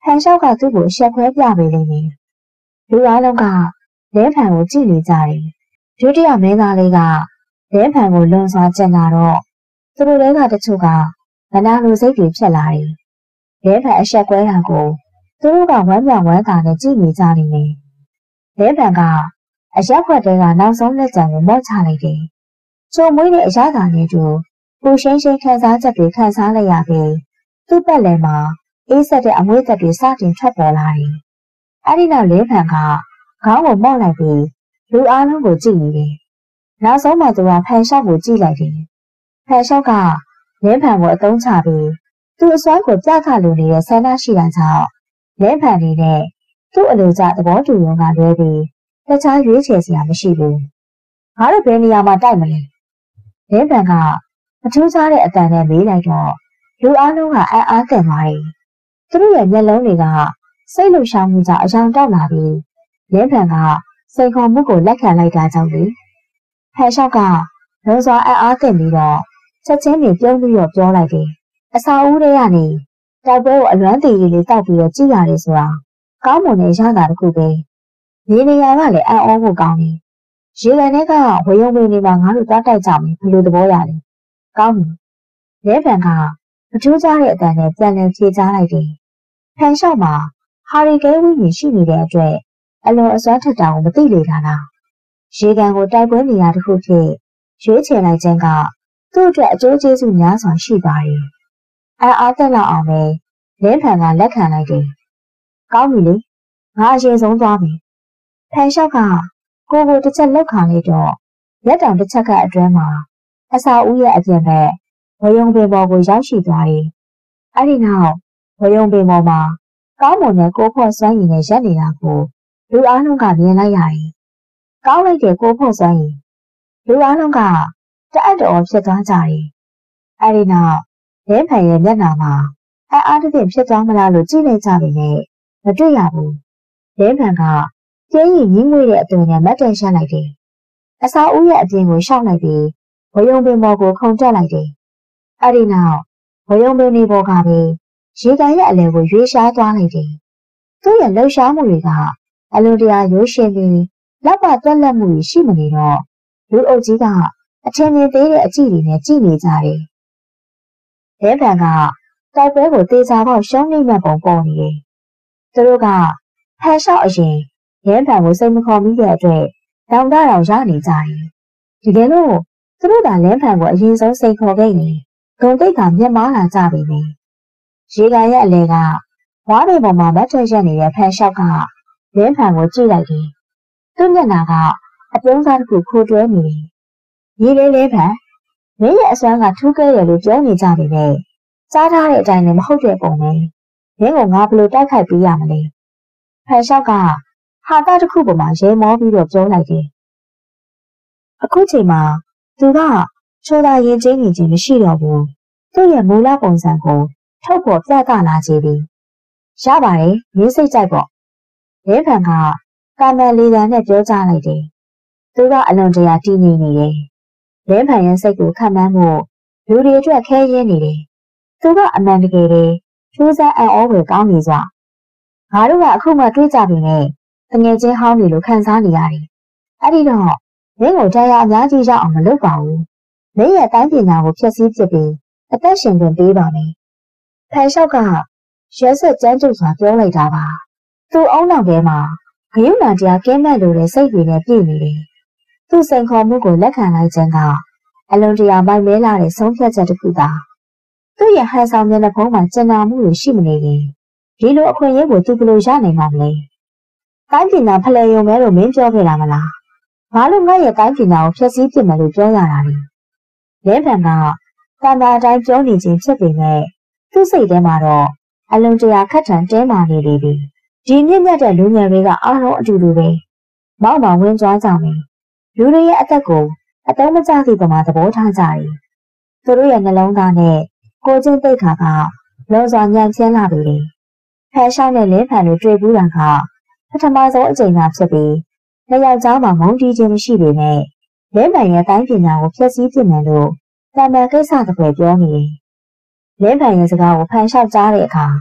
ဖန်လျှောက်ကသူ့ကိုရှက်ခွဲပြပေးလိမ့်မယ်လူအားလုံးကလဲဖန်ကိုကြည့်နေကြတယ်ဒုတိယမင်းသားလေးကလဲဖန်ကိုလွန်စွာကြင်လာတော့သူတို့တွေကတချို့ကမနာလိုစိတ်တွေဖြစ်လာတယ်လဲဖန်အရှက်ကွဲတာကိုသူတို့ကဝမ်းမြောက်ဝမ်းသာနဲ့ကြည့်နေကြနေတယ်လဲဖန်ကအရက်ခွက်တဲကနောက်ဆုံးလက်ကျန်ကိုမော့ချလိုက်တယ်ချုံမွေးတဲ့အရသာနဲ့တူပူရှင်းရှင်းခံစားချက်တွေခံစားလိုက်ရပြီးသူ့ပတ်လည်မှာအေးဆက်တဲ့အမွေးသက်တွေစတင်ထွက်ပေါ်လာတယ်။အဲဒီနောက်လဲဖန်ကခေါင်းကိုမော့လိုက်ပြီးလူအားလုံးကိုကြည့်နေတယ်။နောက်ဆုံးမှသူကဖန်လျှောက်ကိုကြည့်လိုက်တယ်။ဖန်လျှောက်ကလဲဖန်ကိုအသုံးချပြီးသူ့အစွမ်းကိုပြသလိုနေတဲ့ဆန္ဒရှိတာကြောင့်လဲဖန်နေနဲ့သူ့အလိုကျသဘောတူရုံကလွဲပြီးတခြားရွေးချယ်စရာမရှိဘူး။ငါတို့ဘယ်နေရာမှာတိုက်မလဲ။လဲဖန်ကအထူးခြားတဲ့အတန်နဲ့မေးလိုက်တော့လူအားလုံးကအံ့အားသင့်သွားတယ်။သူတို့ရဲ့မျက်လုံးတွေကစိတ်လှုပ်ရှားမှုကြောင့်အယောင်တောက်လာပြီးလဲဖန်ကစိန်ခေါ်မှုကိုလက်ခံလိုက်တာကြောင့်လေ။ဖန်လျှောက်ကလုံးစွာအံ့အားသင့်ပြီးတော့ချက်ချင်းနေပြုံးပြီးတော့ပြောလိုက်တယ်။အစာဦးတွေကနေတိုက်ပွဲကိုအလွမ်းတည်လေးတောက်ပြီးတော့ကြည့်ရတယ်ဆိုတာကောင်းမွန်တဲ့ရတာတစ်ခုပဲ။နေနေရာကလည်းအံ့ဩဖို့ကောင်းတယ်။ရေကန်ထဲကဝေယုံပင်တွေမှာငါတို့တွားတိုက်ကြမယ်ဘယ်လိုသဘောရလဲ။ကောင်းပြီ။လဲဖန်ကအထူးခြားတဲ့အတန်နဲ့ပြန်လည်ဖြေကြားလိုက်တယ်။ဖန်လျှောက်မှာဟာရီကိန်းဝင်းကြီးရှိနေတဲ့အတွက်အလွန်အစွမ်းထက်တာကိုမသိလေတာလား။ရေကန်ကိုတိုက်ပွဲနေရာတစ်ခုဖြစ်ရွေးချယ်လိုက်ခြင်းကသူ့အတွက်အကျိုးကျေးဇူးများစွာရှိပါတယ်။အံ့အားသင့်လောက်အောင်ပဲလဲဖန်ကလက်ခံလိုက်တယ်။ကောင်းပြီလေ။ငါအရင်ဆုံးသွားပြီ။ဖန်လျှောက်ကကိုကိုတစ်ချက်လောက်ခါလိုက်တော့လက်တောင်တစ်ချက်ကအတွင်းမှာအစာဦးရဲ့အပြင်ဘက်ဝယုံပင်ပေါ်ကိုရောက်ရှိသွားတယ်။အဲဒီနောက်ဝယုံပင်ပေါ်မှာကောင်းမွန်တဲ့ကိုဖို့စွမ်းရည်နဲ့ရက်နေတာကိုလူအားလုံးကမြင်လိုက်ရတယ်။ကောင်းလိုက်တဲ့ကိုဖို့စွမ်းရည်လူအားလုံးကတအံ့တော်ဖြစ်သွားကြတယ်။အဲဒီနောက်လဲဖန်ရဲ့မျက်နှာမှာအံ့အားသဖြင့်ဖြစ်သွားမလားလို့ကြည့်လိုက်ကြပေမဲ့မတွေ့ရဘူး။လဲဖန်ကကျင်းရင်ရင်းငွေတဲ့အသွင်နဲ့မတ်တန်ရှင်းလိုက်တယ်။အစာဦးရဲ့အပြင်ကိုရှောက်လိုက်ပြီးဝယုံပင်ပေါ်ကိုခုန်တက်လိုက်တယ်။အဲဒီနောက်ဝယုံပင်ဒီပေါ်ကပဲရေကန်ရဲ့အလယ်ကိုရွေးရှားသွားလိုက်တယ်။သူ့ရဲ့လှုပ်ရှားမှုတွေကအလွန်တရာရိုးရှင်းပြီးလက်ပါတွက်လက်မှုရှိမနေတော့လူအုပ်ကြီးကအထင်မြင်သေးတဲ့အကြည့်တွေနဲ့ကြည့်နေကြတယ်။လဲဖန်ကတိုက်ပွဲကိုတေချာပေါက်ရှုံးနေမှပုံပေါ်နေတယ်။သူတို့ကဖန်လျှောက်အရင်လဲဖန်ကိုစိတ်မခေါ်မိတဲ့အတွက်တောင်တတောင်ရနေကြတယ်။ဒီကဲလို့သူတို့ကလဲဖန်ကိုအရင်ဆုံးစိတ်ခေါ်ခဲ့ရင်ဂုံတိတ်ကမျက်မားလာကြပြီလေ။ရေကန်ရဲ့အလဲကဝါးတွေပေါ်မှာမတ်ထွက်ရက်နေတဲ့ဖန်လျှောက်ကလဲဖန်ကိုကြည့်လိုက်တယ်။သူ့မျက်နှာကအပြုံးစားတစ်ခုခိုးတွဲနေတယ်။ရေလေးလဲဖန်မင်းရဲ့အစွမ်းကထူးကဲတယ်လို့ပြောနေကြပြီလေ။ကြားထားတဲ့အတိုင်းလည်းမဟုတ်တဲ့ပုံပဲ။မင်းကငါဘယ်လိုတိုက်ခိုက်ပေးရမလဲ။ဖန်လျှောက်ကဟာတာတစ်ခုပေါ်မှာရဲမောပြီးတော့ပြောလိုက်တယ်။အခုချိန်မှာသူကချိုးသာရင်ကျင်းနေခြင်းမရှိတော့ဘူး။သူ့ရဲ့မူလပုံစံကိုထုတ်ဖို့ပြသလာကြပြီ။ရပါတယ်မင်းစိတ်ကြိုက်ပေါ့။လဲဖန်ကကာမန်လေးတန်းနဲ့ပြောကြလိုက်တယ်။သူကအလွန်တရာတည်ငြိမ်နေတယ်။လဲဖန်ရဲ့စိတ်ကိုခံမှန်းဖို့လူတွေအတွက်ခဲရင်းနေတယ်။သူကအမှန်တကယ်ပဲထူးဆန်းအံ့ဩဖွယ်ကောင်းနေစွာငါတို့ကအခုမှတွေးကြပြီနဲ့တငယ်ချင်းဟောင်းနေလို့ခံစားနေရတယ်။အဲ့ဒီတော့မင်းကိုတရားအများကြီးရအောင်မလုပ်ပါဘူး။မင်းရဲ့တိုင်းပညာကိုဖျက်ဆီးပစ်ပြီးအသက်ရှင်ခွင့်ပေးပါမယ်။ဖန်လျှောက်ကရဲစက်ကြမ်းကြုတ်စွာပြောလိုက်တာပါ။သူ့အုံနောက်ထဲမှာဂယုဏတရားကင်းမဲ့လို့တဲ့စိတ်တွေနဲ့ပြည့်နေတယ်။သူ့စိန်ခေါ်မှုကိုလက်ခံလိုက်ခြင်းကအလွန်တရာမိုက်မဲလာတဲ့ဆုံးဖြတ်ချက်တစ်ခုသာ။သူ့ရဲ့ဟန်ဆောင်မျက်နှာဖုံးမှာကျဉ်းနာမှုတွေရှိမနေရင်ဒီလိုအခွင့်အရေးကိုသူဘယ်လိုရနိုင်မှာမလဲ။တိုင်းပညာဖလှယ်ရုံပဲလို့မင်းပြောခဲ့တာမလား။ဘာလို့ငါရဲ့တိုင်းပညာကိုဖျက်ဆီးပစ်မယ်လို့ပြောရတာလဲ။လဲဖန်ကတန်တာအတိုင်းပြောနေခြင်းဖြစ်ပေမဲ့သူ့စိတ်ထဲမှာတော့အလွန်တရာခက်ထန်တင်းမာနေလေပြီ။ဒီမြင့်မြတ်တဲ့လူငယ်တွေကအားလုံးအတူတူပဲ။မောက်မောင်ဝင်းကြွားကြမယ်။လူတွေရဲ့အသက်ကိုအတုံးမကျသည့်ပမာသဘောထားကြတယ်။သူတို့ရဲ့နှလုံးသားနဲ့ကိုယ်ချင်းသိက္ခာကလုံးစွာညံ့ဖျင်းလာပြီလေ။ဖန်လျှောက်နဲ့လဲဖန်တို့တွေ့ဘူးတာကပထမဆုံးအကြိမ်သာဖြစ်ပြီးနှစ်ယောက်ကြားမှာမုန်းတီးခြင်းမရှိပေမဲ့လဲဖန်ရဲ့တိုင်းပညာကိုဖျက်ဆီးပစ်မယ်လို့တမန်ကိစ္စတစ်ပွဲပြောနေတယ်။လဲဖန်ရဲ့စကားကိုဖန်လျှောက်ကြားတဲ့အခါမ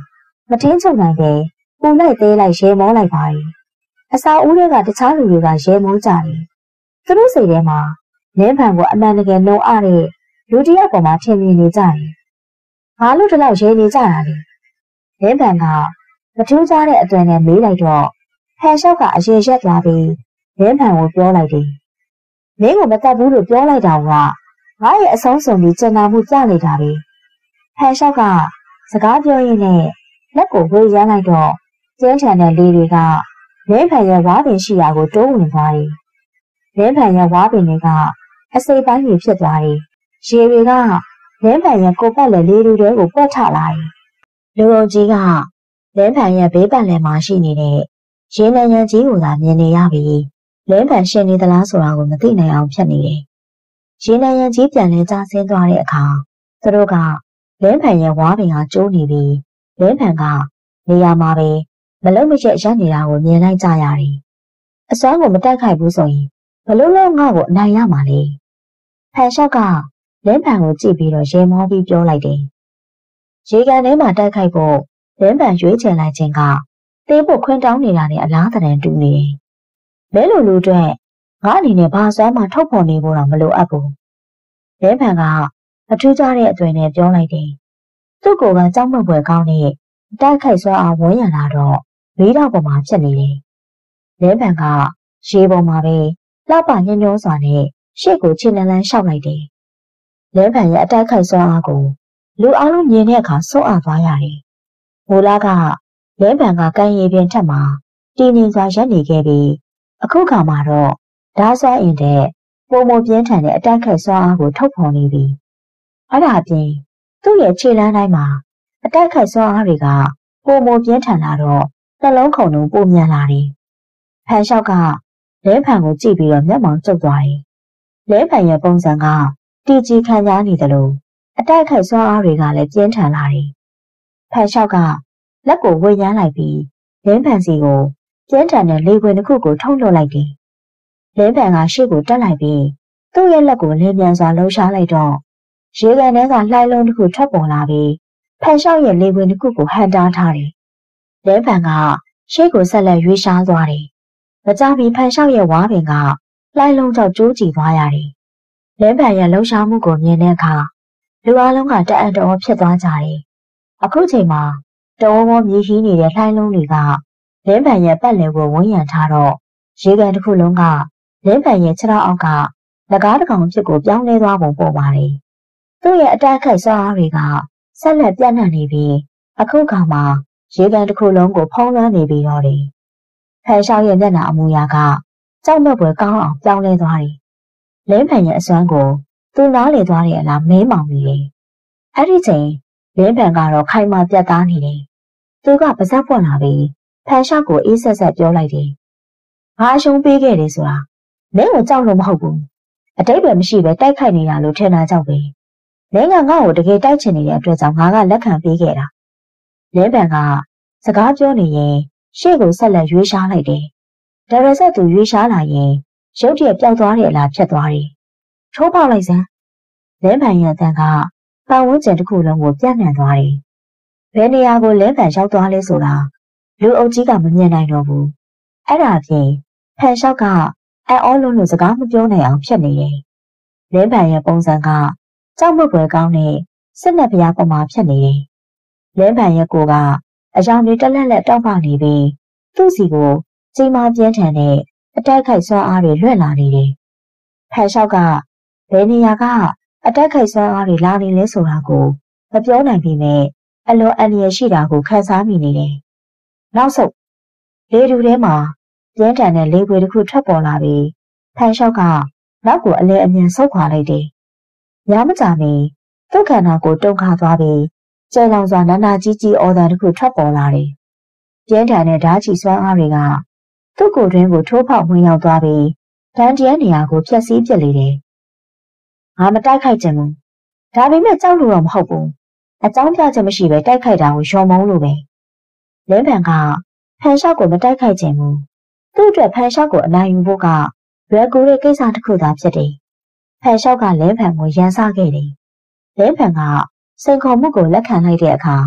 မထင်းချုံနိုင်ပဲပူလိုက်သေးလိုက်ရဲမောလိုက်ပါ၏အစာဦးတွေကတခြားလူတွေကရဲမောကြတယ်သူတို့စိတ်ထဲမှာလင်းဖန်ကိုအမှန်တကယ်လုံအားတဲ့လူတယောက်ပေါ်မှာထင်မြင်နေကြတယ်ဘာလို့ဒီလောက်ရဲနေကြတာလဲလင်းဖန်ကမထူးခြားတဲ့အသွင်နဲ့မေးလိုက်တော့ဖန်လျှောက်ကအရင်ရက်သွားပြီးလင်းဖန်ကိုပြောလိုက်တယ်မင်းကိုမတတ်ဘူးလို့ပြောလိုက်တာကငါရဲ့အဆုံးစွန်ပြီးကျန်နာမှုပြနေတာပဲဖန်လျှောက်ကစကားပြောရင်းနဲ့လက်ကိုဝေးရမ်းလိုက်တော့ကျင်းထန်တဲ့လေတွေကလင်းဖန်ရဲ့ဝါးပင်ရှိရာကိုတိုးဝင်သွားတယ်လင်းဖန်ရဲ့ဝါးပင်တွေကအစိပ်ပိုင်းတွေဖြစ်သွားတယ်ရေတွေကလင်းဖန်ရဲ့ကိုယ်ပတ်လက်လေးတွေကိုပွက်ထလာတယ်လူအုပ်ကြီးကလင်းဖန်ရဲ့ဘေးပတ်လည်မှာရှိနေတဲ့ရေနံရံကြီးကိုသာမြင်နေရပြီးလင်းဖန်ရှင်နေသလားဆိုတာကိုမသိနိုင်အောင်ဖြစ်နေတယ်ရေနံရံကြီးပြန်လဲကျဆင်းသွားတဲ့အခါသူတို့ကလင်းဖန်ရဲ့ဝါးပင်ကကျိုးနေပြီးလင်းဖန်ကနေရာမှာပဲမလုံးမရက်ရပ်နေတာကိုမြင်လိုက်ကြရတယ်အစွမ်းကိုမတက်ခိုက်ဘူးဆိုရင်ဘလို့လို့ငါ့ကိုအနိုင်ရမှာလေဖန်လျှောက်ကလင်းဖန်ကိုကြည့်ပြီးတော့ရေမောပြီးပြောလိုက်တယ်ရေကန်ထဲမှာတက်ခိုက်ဖို့လင်းဖန်ရွေးချယ်လိုက်ခြင်းကတေးဖို့ခွင်းတောင်းနေတာနဲ့အလားတန်တူနေတယ်မဲလိုလူတွေငါအနေနဲ့ဘာစွမ်းမှထုတ်ဖော်နေဖို့တော့မလိုအပ်ဘူးလင်းဖန်ကအထူးကြတဲ့အသွင်နဲ့ပြောလိုက်တယ်သူ့ကိုယ်ကကြောက်မက်ဖွယ်ကောင်းတဲ့တိုက်ခိုက်စွာအောင်ဝန်းရံလာတော့မီးတော့ပေါ်မှာဖြစ်နေတယ်လင်းဖန်ကရေပေါ်မှာပဲလှပညှညောစွာနဲ့ရှေ့ကိုခြေလန်းလန်းရှောက်လိုက်တယ်လင်းဖန်ရဲ့အတိုက်ခိုက်စွာအားကိုလူအလုံးမြင်တဲ့အခါစိုးအားသွားရတယ်မိုးလားကလင်းဖန်ကကံရည်ပြင်ထက်မှာတည်ငြိမ်စွာရပ်နေခဲ့ပြီးအခုခါမှာတော့ဓာတ်စွာအင်တဲ့ပုံမပြင်းထန်တဲ့အတိုက်ခိုက်စွာအားကိုထုတ်ဖော်နေပြီအဲ့ဒါအပြင်သူ့ရဲ့ခြေလမ်းတိုင်းမှာအတိုက်ခိုက်စွာအားတွေကပုံမပြင်းထန်လာတော့နှလုံးခုန်လုံးပုံမြန်လာတယ်ဖန်လျှောက်ကလဲဖန်ကိုကြည့်ပြီးတော့မျက်မှောင်ကျုပ်သွားတယ်လဲဖန်ရဲ့ပုံစံကတီကြီးခံကြားနေတယ်လို့အတိုက်ခိုက်စွာအားတွေကလည်းပြင်းထန်လာတယ်ဖန်လျှောက်ကလက်ကိုဝေရမ်းလိုက်ပြီးလင်းဖန်စီကိုပြင်းထန်တဲ့လေခွေတစ်ခုကိုထုတ်လွှတ်လိုက်တယ်လင်းဖန်ကရှေ့ကိုတက်လိုက်ပြီးသူ့ရဲ့လက်ကိုလင်းပြန်စွာလှုပ်ရှားလိုက်တော့ရေကန်ထဲကလှိုင်းလုံးတစ်ခုထွက်ပေါ်လာပြီးဖန်လျှောက်ရဲ့လေခွေတစ်ခုကိုဟန်တားထားတယ်လင်းဖန်ကရှေ့ကိုဆက်လက်ရွေးရှားသွားတယ်မကြမီဖန်လျှောက်ရဲ့ဝါးပင်ကလှိုင်းလုံးကြောင့်ကျိုးကျသွားရတယ်လင်းဖန်ရဲ့လှုပ်ရှားမှုကိုမြင်တဲ့အခါလူအလုံးကတအံ့တော်ဖြစ်သွားကြတယ်အခုချိန်မှာတော်ဝေါမြေကြီးနေတဲ့လှိုင်းလုံးတွေကလင်းဖန်ရဲ့ပတ်လည်ကိုဝန်းရံထားတော့ရေကန်တစ်ခုလုံးကလင်းဖန်ရဲ့ခြေထောက်အောက်ကလက်ကားတစ်ကောင်ဖြစ်ကိုပြောင်းလဲသွားပုံပေါ်ပါတယ်သူ့ရဲ့အတိုက်ခိုက်စွာအားတွေကဆက်လက်ပြန့်နှံ့နေပြီးအခုခါမှာရေကန်တစ်ခုလုံးကိုဖုံးလွှမ်းနေပြီးတော့တယ်ဖန်လျှောက်ရဲ့မျက်နှာအမူအရာကကြောက်မက်ဖွယ်ကောင်းအောင်ပြောင်းလဲသွားတယ်လင်းဖန်ရဲ့အစွမ်းကိုသူနားလေသွားတဲ့အလားမဲမောင်နေတယ်အဲ့ဒီချိန်လင်းဖန်ကတော့ခိုင်မာပြတ်သားနေတယ်သူကပါဇက်ပွက်လာပြီးဖန်လျှောက်ကိုအေးဆက်ဆက်ပြောလိုက်တယ်ငါအရှုံးပေးခဲ့တယ်ဆိုတာမင်းကိုကြောက်လို့မဟုတ်ဘူးအတိတ်ပဲမရှိပဲတိုက်ခိုက်နေတာလို့ထင်တာကြောက်ပဲမင်းကငါ့ကိုတကယ်တိုက်ချင်နေတဲ့အတွက်ကြောင့်ငါကလက်ခံပေးခဲ့တာလင်းဖန်ကစကားပြောနေရင်ရှေ့ကိုဆက်လက်ရွေးရှားလိုက်တယ်ဒါရဆက်သူရွေးရှားလာရင်ရုတ်တရက်ပျောက်သွားတဲ့အလားဖြစ်သွားတယ်ထိုးပေါက်လိုက်စမ်းလင်းဖန်ရဲ့အတန်ကပတ်ဝန်းကျင်တစ်ခုလုံးကိုပြန့်နှံ့သွားတယ်ဘယ်နေရာကိုလင်းဖန်ရောက်သွားလဲဆိုတာလူအုပ်ကြီးကမမြင်နိုင်တော့ဘူးအဲ့ဒါအပြင်ဖန်လျှောက်ကအံ့ဩလုံးလို့စကားမပြောနိုင်အောင်ဖြစ်နေတယ်လင်းဖန်ရဲ့ပုံစံကကြောက်မက်ဖွယ်ကောင်းတဲ့စစ်လက်ပြားပေါ်မှာဖြစ်နေတယ်လင်းဖန်ရဲ့ကိုကအယောင်တွေတက်လက်လက်တောက်ပနေပြီးသူ့စီကိုကြီးမားပြင်းထန်တဲ့အတိုက်ခိုက်စွမ်းအားတွေလွှင့်လာနေတယ်ဖန်လျှောက်ကဘယ်နေရာကအတိုက်ခိုက်စွမ်းအားတွေလာနေလဲဆိုတာကိုမပြောနိုင်ပေမဲ့အလွန်အန္တရာယ်ရှိတာကိုခံစားမိနေတယ်နောက်ဆုံးလေတူထဲမှာပြင်းထန်တဲ့လေပွေတစ်ခုထွက်ပေါ်လာပြီးဖန်လျှောက်ကနောက်ကိုအလဲအမြန်ဆုတ်ခွာလိုက်တယ်ညမကြမီသူ့ခန္ဓာကိုတုန်ခါသွားပြီးကျဲလောင်စွာနာနာကြီးကြီးအော်ဒါတစ်ခုထွက်ပေါ်လာတယ်ပြင်းထန်တဲ့ဓာတ်ချီစွမ်းအားတွေကသူ့ကိုယ်တွင်းကိုထိုးဖောက်ဝင်ရောက်သွားပြီးတန်တရာနေရာကိုဖျက်ဆီးပစ်လေတယ်ငါမတိုက်ခိုက်ချင်ဘူးဒါပေမဲ့ကြောက်လို့တော့မဟုတ်ဘူးအကြောင်းပြချက်မရှိပဲတိုက်ခိုက်တာကိုယုံမုန်းလို့ပဲလင်းဖန်ကဖန်လျှောက်ကိုမတိုက်ခိုက်ချင်ဘူးသူ့အတွက်ဖန်လျှောက်ကိုအနိုင်ယူဖို့ကလွယ်ကူတဲ့ကိစ္စတစ်ခုသာဖြစ်တယ်ဖန်လျှောက်ကလင်းဖန်ကိုရန်စခဲ့တယ်လင်းဖန်ကစိန်ခေါ်မှုကိုလက်ခံလိုက်တဲ့အခါ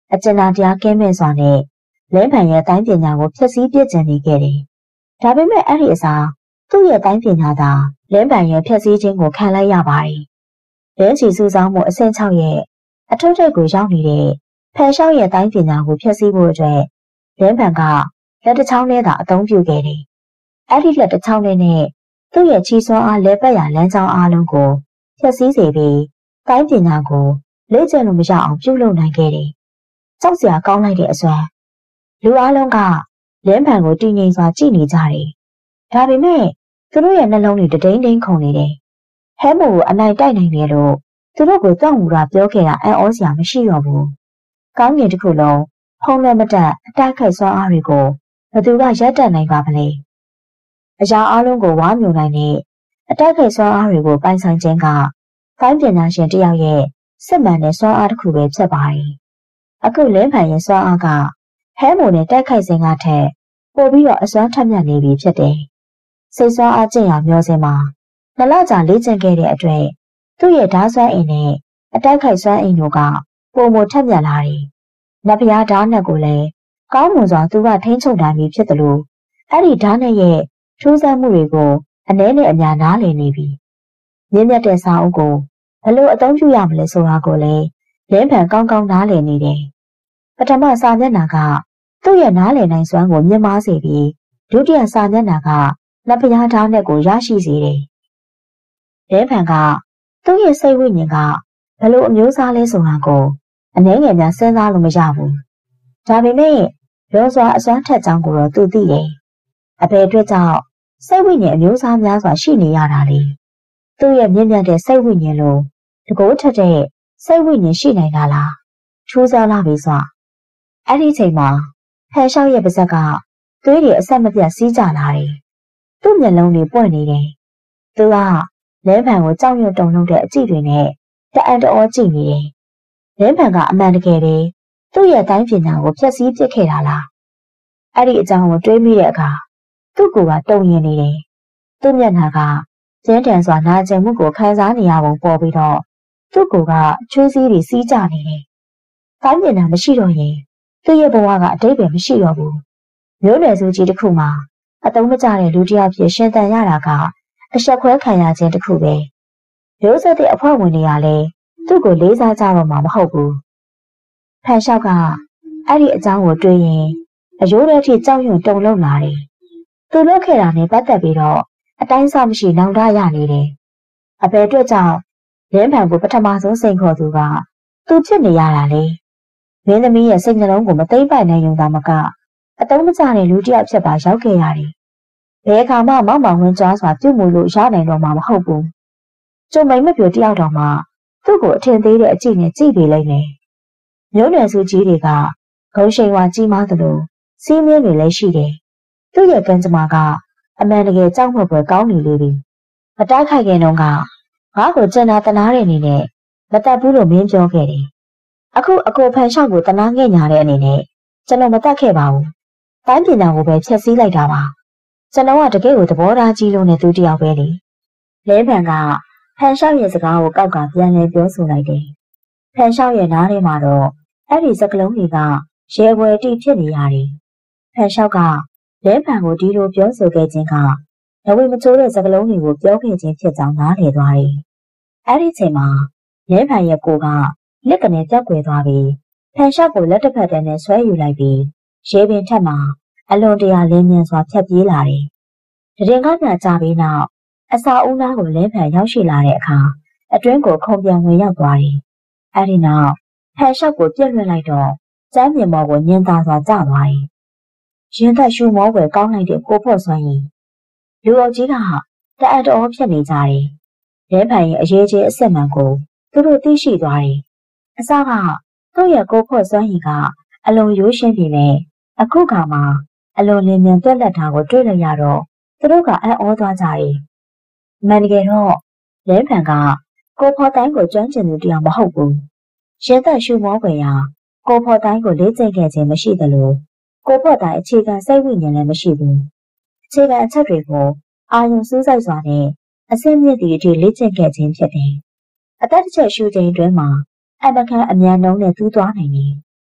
အကျဉ်းသားတရားကင်းမဲ့စွာနဲ့လင်းဖန်ရဲ့တိုင်းပညာကိုဖျက်ဆီးပြစ်ကျင်နေခဲ့တယ်။ဒါပေမဲ့အဲ့ဒီအစားသူ့ရဲ့တိုင်းပညာသာလင်းဖန်ရဲ့ဖျက်ဆီးခြင်းကိုခံလိုက်ရပါတယ်။လင်းချီစုဆောင်မှုအဆင့်၆ရဲ့အထုပ်ထိပ်ကိုရောက်နေတဲ့ဖန်ရှောက်ရဲ့တိုင်းပညာကိုဖျက်ဆီးဖို့အတွက်လင်းဖန်ကလက်တစ်ချောင်းနဲ့သာအသုံးပြုခဲ့တယ်။အဲ့ဒီလက်တစ်ချောင်းနဲ့သူ့ရဲ့ချီစွမ်းအားလဲပတ်ရလမ်းကြောင်းအားလုံးကိုဖျက်ဆီးစေပြီးတိုင်းပညာကိုလေ့ကျင့်လို့မရအောင်ပြုလုပ်နိုင်ခဲ့တယ်။ကြောက်စရာကောင်းလိုက်တဲ့အစွမ်းလူအားလုံးကလင်းဖန်ကိုတည်ငြိမ်စွာကြည့်နေကြတယ်။ဒါပေမဲ့သူတို့ရဲ့နှလုံးတွေတဒိန်းဒိန်းခုန်နေတယ်။ဟဲမို့ကိုအနိုင်တိုက်နိုင်တယ်လို့သူတို့ကိုကြောက်မှုတာပြောခဲ့တာအံ့ဩစရာမရှိတော့ဘူး။ကောင်းကင်တစ်ခုလုံးဖုံးလွှမ်းမတတ်အတိုက်ခိုက်စွမ်းအားတွေကိုဘသူကရပ်တန့်နိုင်ပါမလဲ။အရာအလုံးကိုဝါမြုံနိုင်တဲ့အတိုက်ခိုက်စွမ်းအားတွေကိုပိုင်ဆိုင်ခြင်းကတိုင်းပညာရှင်တယောက်ရဲ့စစ်မှန်တဲ့စွမ်းအားတစ်ခုပဲဖြစ်ပါတယ်။အခုလင်းဖန်ရဲ့စွမ်းအားကဟဲမိုနဲ့တိုက်ခိုက်စဉ်ကထက်ပိုပြီးတော့အစွမ်းထက်မြက်နေပြီဖြစ်တယ်။စိတ်စွမ်းအားကျင့်ရမျောစင်မှာနှစ်လကြာလေ့ကျင့်ခဲ့တဲ့အတွက်သူ့ရဲ့ဓာတ်စွမ်းအင်နဲ့အတိုက်ခိုက်စွမ်းအင်တို့ကပုံမထက်မြက်လာတယ်။နတ်ဖျားဓာတ်နဲ့ကိုလည်းကောင်းမွန်စွာသူကထိန်းချုပ်နိုင်ပြီဖြစ်တယ်လို့အဲ့ဒီဓာတ်နဲ့ရဲ့ထူးဆန်းမှုတွေကိုအနည်းနဲ့အများနားလည်နေပြီ။မြင့်မြတ်တဲ့စာအုပ်ကိုဘယ်လိုအသုံးပြုရမလဲဆိုတာကိုလည်းလင်းဖန်ကောင်းကောင်းနားလည်နေတယ်။ပထမစာမျက်နှာကသူ့ရဲ့နားလည်နိုင်စွမ်းကိုမြင့်မားစေပြီးဒုတိယစာမျက်နှာကနတ်ဖျားဓာတ်နဲ့ကိုရရှိစေတယ်။လင်းဖန်ကသူ့ရဲ့စိတ်ဝိညာဉ်ကဘယ်လိုအမျိုးအစားလဲဆိုတာကိုအနည်းငယ်များစဉ်းစားလို့မရဘူး။ဒါပေမဲ့ရောစွာအစွမ်းထက်ကြောင်းကိုတော့သူသိတယ်။အဘယ်အတွက်ကြောင့်စိတ်ဝိညာဉ်အမျိုးအစားများစွာရှိနေရတာလဲ။သူ့ရဲ့မြင့်မြတ်တဲ့စိတ်ဝိညာဉ်လိုတကိုးထက်တဲ့စိတ်ဝိညာဉ်ရှိနိုင်တာလား။ထူးဆန်းလာပြီစွာ။အဲ့ဒီချိန်မှာဖန်ရှောက်ရဲ့ပါဇက်ကသွေးတွေအဆက်မပြတ်စီးကြလာတယ်။သူ့မျက်လုံးတွေပွင့်နေတယ်။သူကလင်းဖန်ကိုကြောက်ရွံ့တုန်လှုပ်တဲ့အကြည့်တွေနဲ့တအံ့တော်ကြည့်နေတယ်။လင်းဖန်ကအမှန်တကယ်တည်းသူ့ရဲ့တိုင်းပညာကိုဖျက်ဆီးပစ်ခဲ့တာလား။အဲ့ဒီအကြောင်းကိုတွေးမိတဲ့အခါသူ့ကိုယ်ကတုန်ရင်နေတယ်။သူ့မျက်နှာကကျင်းတန်စွာနာကျင်မှုကိုခံစားနေရပုံပေါ်ပြီးတော့သူ့ကိုယ်ကချွေးစည်းတွေစီးကြနေတယ်။တိုင်းပညာမရှိတော့ရင်သူ့ရဲ့ဘဝကအတိတ်ပဲမရှိတော့ဘူး။မျိုးနွယ်စုကြီးတစ်ခုမှာအတုံးမကျတဲ့လူတစ်ယောက်ဖြစ်ရှင်သန်ရတာကအဆက်ခွဲခံရခြင်းတစ်ခုပဲ။မျိုးဆက်တဲ့အဖွဲ့ဝင်တွေကလည်းသူ့ကိုလေးစားကြတော့မှာမဟုတ်ဘူး။ဖန်ရှောက်ကအဲ့ဒီအကြောင်းကိုတွေးရင်အယိုးထဲထိကြောက်ရွံ့တုန်လှုပ်လာတယ်။သူလုပ်ခဲ့တာနဲ့ပတ်သက်ပြီးတော့အတိုင်းစားမရှိနောင်တရနေတယ်။အဘယ်အတွက်ကြောင့်လင်းဖန်ကိုပထမဆုံးစိန်ခေါ်သူကသူဖြစ်နေရတာလေ။မင်းသမီးရဲ့စိတ်နှလုံးကိုမသိမ့်ပိုက်နိုင်ုံသာမကအတုံးမကျတဲ့လူတစ်ယောက်ဖြစ်ပါရောက်ခဲ့ရတယ်။ဘယ်အခါမှမောက်မောင်ဝင်းကြားစွာပြုမှုလို့ရနိုင်တော့မှာမဟုတ်ဘူး။ကျုံမိန်မပြိုတယောက်တော်မှသူ့ကိုအထင်သေးတဲ့အကြည့်နဲ့ကြည့်ပေးလိုက်တယ်။မျိုးနွယ်စုကြီးတွေကဂုံရှိန်ဝါကြီးမားသလိုစီးမြင်းတွေလည်းရှိတယ်။သူ့ရဲ့ကံကြမ္မာကအမှန်တကယ်ကြောက်မက်ပွဲကောင်းနေလေပြီ။မတိုက်ခိုက်ခင်တုန်းကငါ့ကိုကျန်တာတနာတဲ့အနေနဲ့မတတ်ဘူးလို့မင်းပြောခဲ့တယ်။အခုအကိုဖန်ရှောက်ကိုတနာငဲ့ညာတဲ့အနေနဲ့ကျွန်တော်မတတ်ခဲ့ပါဘူး။တိုင်းပညာကိုပဲဖျက်ဆီးလိုက်တာပါ။ကျွန်တော်ကတကယ်ကိုသဘောထားကြီးလို့နဲ့သူတယောက်ပဲလေ။လဲဖန်ကဖန်ရှောက်ရဲ့စကားကိုကောက်ကပြန်လဲပြောဆိုလိုက်တယ်။ဖန်ရှောက်ရဲ့နားထဲမှာတော့အဲ့ဒီစကလုံးတွေကရဲဝဲတိဖြစ်နေရတယ်။ဖန်ရှောက်ကလဲဖန်ကိုဒီလိုပြောဆိုခဲ့ခြင်းကနဝေမချိုးတဲ့စကလုံးတွေကိုပြောခဲ့ခြင်းဖြစ်ကြောင်းနားလည်သွားတယ်။အဲ့ဒီချိန်မှာလဲဖန်ရဲ့ကိုကလက်ကနေကြောက်ွယ်သွားပြီးဖန်ရှောက်ကိုလက်တစ်ဖက်တည်းနဲ့ဆွဲယူလိုက်ပြီးရေပင်ထက်မှာအလွန်တရာလင်းမြန်စွာဖြတ်ပြေးလာတယ်။တရင်ကားပြကြပြီးနောက်အစာအုံးသားကိုလဲဖန်ရောက်ရှိလာတဲ့အခါအတွင်းကိုခုန်ပြန်ဝင်ရောက်သွားတယ်။အဲ့ဒီနောက်ဖန်ရှောက်ကိုပြက်လွှတ်လိုက်တော့ကျမ်းမြေမော်ကိုညင်သာစွာကျသွားတယ်။ရင်သက်ရှူမောွယ်ကောင်းလိုက်တဲ့ကိုဖို့ဆွမ်းရင်လူအုပ်ကြီးကတအံ့တော်ဖြစ်နေကြတယ်။လဲဖန်ရဲ့အရေးကြီးအစစ်မှန်ကိုသူတို့သိရှိသွားတယ်။အစကသူ့ရဲ့ကိုဖို့ဆွမ်းရင်ကအလွန်ရိုးရှင်းပြီလေအခုခါမှာအလွန်လင်းမြန်တွက်လက်တာကိုတွေ့လိုက်ရတော့သူတို့ကအံ့ဩသွားကြတယ်။မန်တကယ်တော့လဲဖန်ကကိုဖို့တိုင်းကိုကျွမ်းကျင်သူတရားမဟုတ်ဘူး။ရင်သက်ရှူမောွယ်ရာကိုဖို့တိုင်းကိုလေ့ကျင့်ခဲ့ခြင်းမရှိသလိုကိုဖို့တိုင်းအခြေခံစိတ်ဝိညာဉ်လည်းမရှိဘူး။အခြေခံအချက်တွေကိုအာရုံစူးစိုက်စွာနဲ့အစိမ့်မြင့်သည့်အထိလေ့ကျင့်ခဲ့ခြင်းဖြစ်တယ်။အသက်တစ်ချက်ရှူချိန်တွင်မှာအမကန်အမြန်နှုံးနဲ့တူးသွားနိုင်တယ်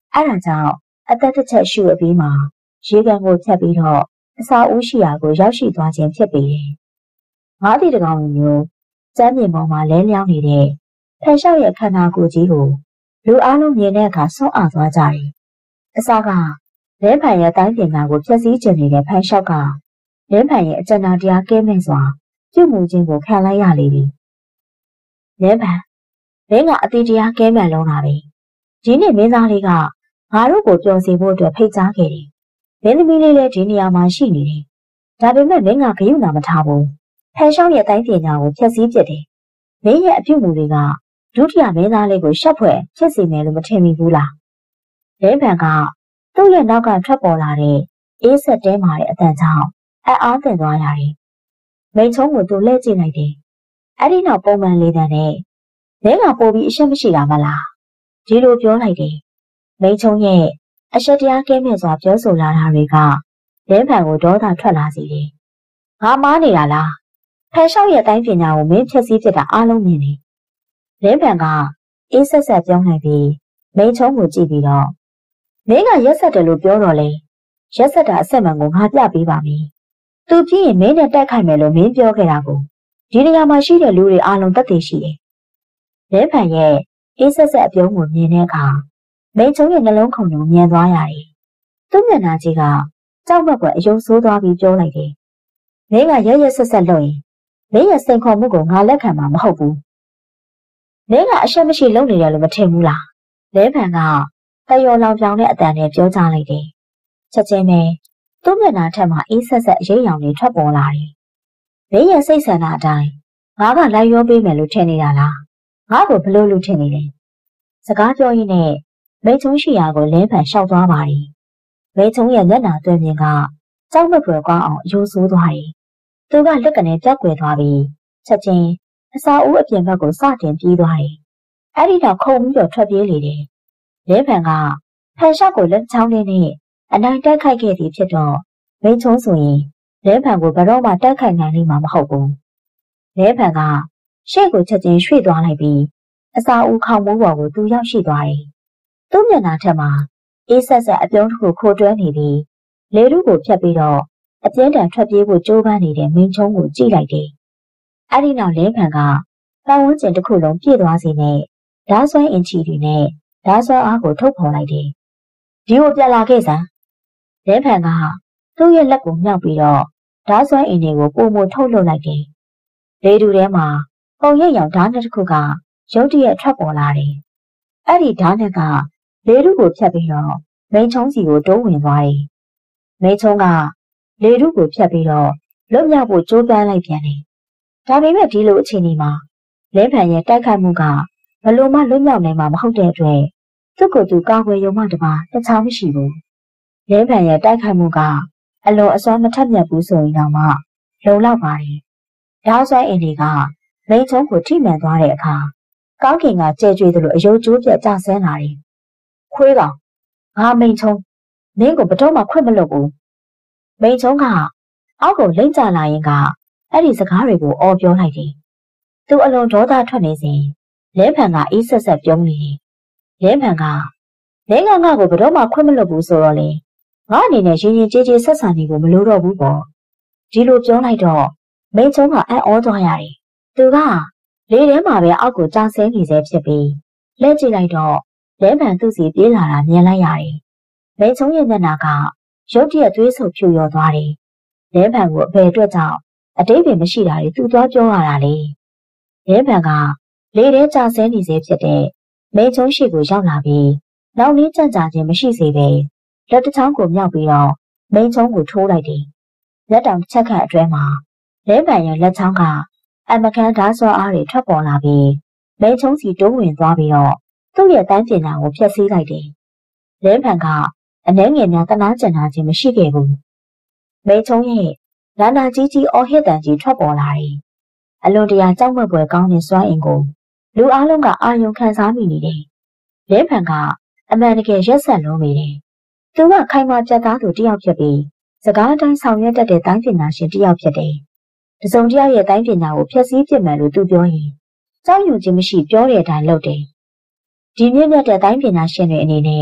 အဲ့ဒါကြောင့်အသက်တစ်ချက်ရှူအပြီးမှာရေကန်ကိုဖြတ်ပြီးတော့အစာအိုးရှိရာကိုရောက်ရှိသွားခြင်းဖြစ်ပေတယ်။ငါးတီတကောင်မျိုးကျမ်းမြေပေါ်မှာလဲလျောင်းနေတဲ့ဖန်လျှောက်ရဲ့ခန္ဓာကိုယ်ကြီးကိုလူအားလုံးမြင်တဲ့အခါဆုံးအားသွားကြတယ်။အစားကလဲဖန်ရဲ့တိုင်းပညာကိုဖျက်ဆီးခြင်းနေတဲ့ဖန်လျှောက်ကလဲဖန်ရဲ့အကျဉ်းသားတရားကဲမဲ့စွာပြုမှုခြင်းကိုခံလိုက်ရလေပြီ။လဲဖန်မင်းကအတိတရားကဲမဲ့လုံးလာပြီ။ဒီနေ့မင်းသားလေးကငါတို့ကိုပျော်စေဖို့အတွက်ဖိတ်ကြားခဲ့တယ်။မင်းသမီးလေးလည်းဒီနေရာမှာရှိနေတယ်။ဒါပေမဲ့မင်းကဂရုဏာမထားဘူး။ဖန်လျှောက်ရဲ့တိုင်းပညာကိုဖျက်ဆီးပစ်တယ်။မင်းရဲ့အပြုအမူတွေကဒုတိယမင်းသားလေးကိုရှက်ဖွယ်ဖြစ်စေမယ်လို့မထင်မိဘူးလား။လဲဖန်ကသူ့ရဲ့နောက်ကထွက်ပေါ်လာတဲ့အေးဆက်တဲမာတဲ့အတန်ကြောင့်အံ့အားသင့်သွားရတယ်။မိန်ချုံကိုသူလှည့်ကြည့်လိုက်တယ်။အဲ့ဒီနောက်ပုံမှန်လေးတန်းနဲ့လဲကပို့ပြီးအရှက်မရှိတာမလား။ဒီလိုပြောလိုက်တယ်။မိန်ချုံရဲ့အရှက်တရားကဲမဲ့စွာပြောဆိုလာတာတွေကလဲဖန်ကိုဒေါသထွက်လာစေတယ်။ငါမားနေတာလား။ဖန်လျှောက်ရဲ့တိုင်းပညာကိုမင်းဖြည့်ဆည်းဖြစ်တာအားလုံးမြင်တယ်။လဲဖန်ကအေးဆက်ဆက်ပြောလိုက်ပြီးမိန်ချုံကိုကြည့်ပြီးတော့မင်းကရက်ဆက်တယ်လို့ပြောတော့လေရက်ဆက်တာအဆက်မှန်ကိုငါပြပေးပါမယ်။သူပြည့်ရင်မင်းနဲ့တိုက်ခိုက်မယ်လို့မင်းပြောခဲ့တာကိုဒီနေရာမှာရှိတဲ့လူတွေအားလုံးသက်သေရှိတယ်။လဲဖန်ရဲ့အေးဆက်ဆက်အပြုံးကိုမြင်တဲ့အခါမိန်ချုံရဲ့နှလုံးခုန်ကိုမြင်သွားရတယ်။သူ့မျက်နှာကြီးကကြောက်မက်ကွယ်အယုံဆိုးသွားပြီးပြောလိုက်တယ်။မင်းကရက်ရက်ဆက်ဆက်လုပ်ရင်မင်းရဲ့စိန်ခေါ်မှုကိုငါလက်ခံမှာမဟုတ်ဘူး။မင်းကအရှက်မရှိလုပ်နေတယ်လို့မထင်ဘူးလား။လဲဖန်ကတယောလောင်ပြောင်တဲ့အတန်နဲ့ပြောကြလိုက်တယ်။ချက်ချင်းပဲသူ့မျက်နှာထက်မှာအေးဆက်ဆက်အရေးရောင်တွေထွက်ပေါ်လာတယ်။မင်းရဲ့စိတ်ဆန္ဒအတိုင်းငါကလိုက်ရောပေးမယ်လို့ထင်နေတာလား။ငါ့ကိုဘလို့လို့ထင်နေလဲ။စကားပြောရင်းနဲ့မိန်ချုံရှိရာကိုလဲဖန်လျှောက်သွားပါတယ်။မိန်ချုံရဲ့မျက်နှာသွင်းမြင်ကကြောက်မက်ဖွယ်ကောင်းအောင်အယိုးဆိုးသွားတယ်။သူကလက်ကနေပြက်ကွယ်သွားပြီးချက်ချင်းအစာအိုးအပြင်ဘက်ကိုစတင်ပြေးသွားတယ်။အဲ့ဒီတော့ခုန်ပြီးတော့ထွက်ပြေးလေတယ်။လဲဖန်ကဖန်လျှောက်ကိုလက်ချောင်းလေးနဲ့အနိုင်တိုက်ခိုက်ခဲ့သည်ဖြစ်တော့မိန်ချုံဆိုရင်လဲဖန်ကိုဘယ်တော့မှတိုက်ခိုက်နိုင်လိမ့်မှာမဟုတ်ဘူး။လဲဖန်ကရှေ့ကိုချက်ချင်းရွှေ့သွားလိုက်ပြီးအစာအိုးခေါင်းမိုးပေါ်ကိုသူရောက်ရှိသွားတယ်။သူ့မျက်နှာထက်မှာအေးဆက်ဆက်အပြုံးတစ်ခုခိုးတွဲနေပြီးလေထုကိုဖြတ်ပြီးတော့အပြင်းထန်ထွက်ပြေးဖို့ကြိုးပမ်းနေတဲ့မိန်ချုံကိုကြည့်လိုက်တယ်။အဲ့ဒီနောက်လဲဖန်ကပတ်ဝန်းကျင်တစ်ခုလုံးပြည့်သွားစေနဲ့ဓာတ်ဆွဲအင်ချီတွေနဲ့ဓာတ်ဆွဲအားကိုထုတ်ဖော်လိုက်တယ်။ဒီကိုပြန်လာခဲ့စမ်းလဲဖန်ကသူ့ရဲ့လက်ကိုမြှောက်ပြီးတော့ဓာတ်ဆွဲအင်တွေကိုပုံမထုတ်လွှတ်လိုက်တယ်။လေတူထဲမှာပုံရိပ်ရောင်ဓာတ်နဲ့တစ်ခုကရုတ်တရက်ထွက်ပေါ်လာတယ်။အဲ့ဒီဓာတ်နဲ့ကလေထုကိုဖြတ်ပြီးတော့မိန်ချုံစီကိုတိုးဝင်သွားတယ်။မိန်ချုံကလေထုကိုဖြတ်ပြီးတော့လွတ်မြောက်ဖို့ကြိုးပမ်းလိုက်ပြန်တယ်။ဒါပေမဲ့ဒီလိုအခြေအနေမှာလဲဖန်ရဲ့တိုက်ခိုက်မှုကဘလို့မှလွတ်မြောက်နိုင်မှာမဟုတ်တဲ့အတွက်သူ့ကိုယ်သူကာကွယ်ရုံမှတပါတခြားမရှိဘူး။လဲဖန်ရဲ့တိုက်ခိုက်မှုကအလွန်အစွမ်းမထက်မြက်ဘူးဆိုရင်တော့မှလုံလောက်ပါတယ်။ဓာတ်ဆွဲအင်တွေကမိန်ချုံကိုထိမှန်သွားတဲ့အခါကောင်းကင်ကကြဲကြွေးသလိုအယိုးကျိုးပြတ်ကျဆင်းလာတယ်။ခွေးကောင်ငါမိန်ချုံမင်းကိုဘတော့မှခွင့်မလုပ်ဘူး။မိန်ချုံကအောက်ကိုလိမ့်ကျလာရင်ကအဲ့ဒီစကားတွေကိုအော်ပြောလိုက်တယ်။သူအလွန်ဒေါသထွက်နေစဉ်လဲဖန်ကအေးဆက်ဆက်ပြုံးနေတယ်။လဲဖန်ကလဲငါငါကိုဘတော့မှခွင့်မလုပ်ဘူးဆိုတော့လေငါအနေနဲ့ရင်ရင်ကြေးကြေးဆက်ဆံနေကိုမလိုတော့ဘူးပေါ့။ဒီလိုပြောလိုက်တော့မိန်ချုံကအံ့ဩသွားရတယ်။သူကလေထဲမှာပဲအောက်ကိုကျဆင်းနေစေဖြစ်ပြီးလက်ကြည့်လိုက်တော့လဲဖန်သူ့စီပြေးလာတာမြင်လိုက်ရတယ်။မိန်ချုံရဲ့မျက်နှာကရုတ်တရက်သွေးဆုပ်ဖြူရော်သွားတယ်။လဲဖန်ကိုအဖေအတွက်ကြောင့်အတိတ်ပင်မရှိတာတွေသူ့သွားပြောရတာလေ။လဲဖန်ကလေထဲကျဆင်းနေစေဖြစ်တဲ့မိန်ချုံရှိကိုရောက်လာပြီးနောက်လေးကြံ့ကြာခြင်းမရှိစေပဲလက်တစ်ချောင်းကိုမြောက်ပြီးတော့မိန်ချုံကိုထိုးလိုက်တယ်။လက်တောင်တစ်ချက်ခန့်အတွဲမှာလဲဖန်ရဲ့လက်ချောင်းကအမကန်ဓာတ်ဆွဲအားတွေထွက်ပေါ်လာပြီးမိန်ချုံစီတိုးဝင်သွားပြီးတော့သူ့ရဲ့တိုင်းပညာကိုဖျက်ဆီးလိုက်တယ်။လဲဖန်ကအနှဲငယ်များတနာကျင်နာခြင်းမရှိခဲ့ဘူး။မိန်ချုံရဲ့နာနာကြီးကြီးအော်ဟစ်တန်ကြီးထွက်ပေါ်လာတယ်။အလွန်တရာကြောက်မက်ဖွယ်ကောင်းတဲ့စွမ်းအင်ကိုလူအလုံးကအာရုံခံစားမိနေတယ်။လဲဖန်ကအမှန်တကယ်ရက်ဆက်လုံးနေတယ်။သူကခိုင်မာပြတ်သားသူတစ်ယောက်ဖြစ်ပြီးစကားတိုင်းဆောင်ရွက်တတ်တဲ့တိုင်းပညာရှင်တစ်ယောက်ဖြစ်တယ်။တစုံတစ်ယောက်ရဲ့တိုင်းပညာကိုဖျက်ဆီးပစ်မယ်လို့သူပြောရင်ကြောက်ရွံ့ခြင်းမရှိပြောတဲ့အတိုင်းလုပ်တယ်။ဒီမြင့်မြတ်တဲ့တိုင်းပညာရှင်တွေအနေနဲ့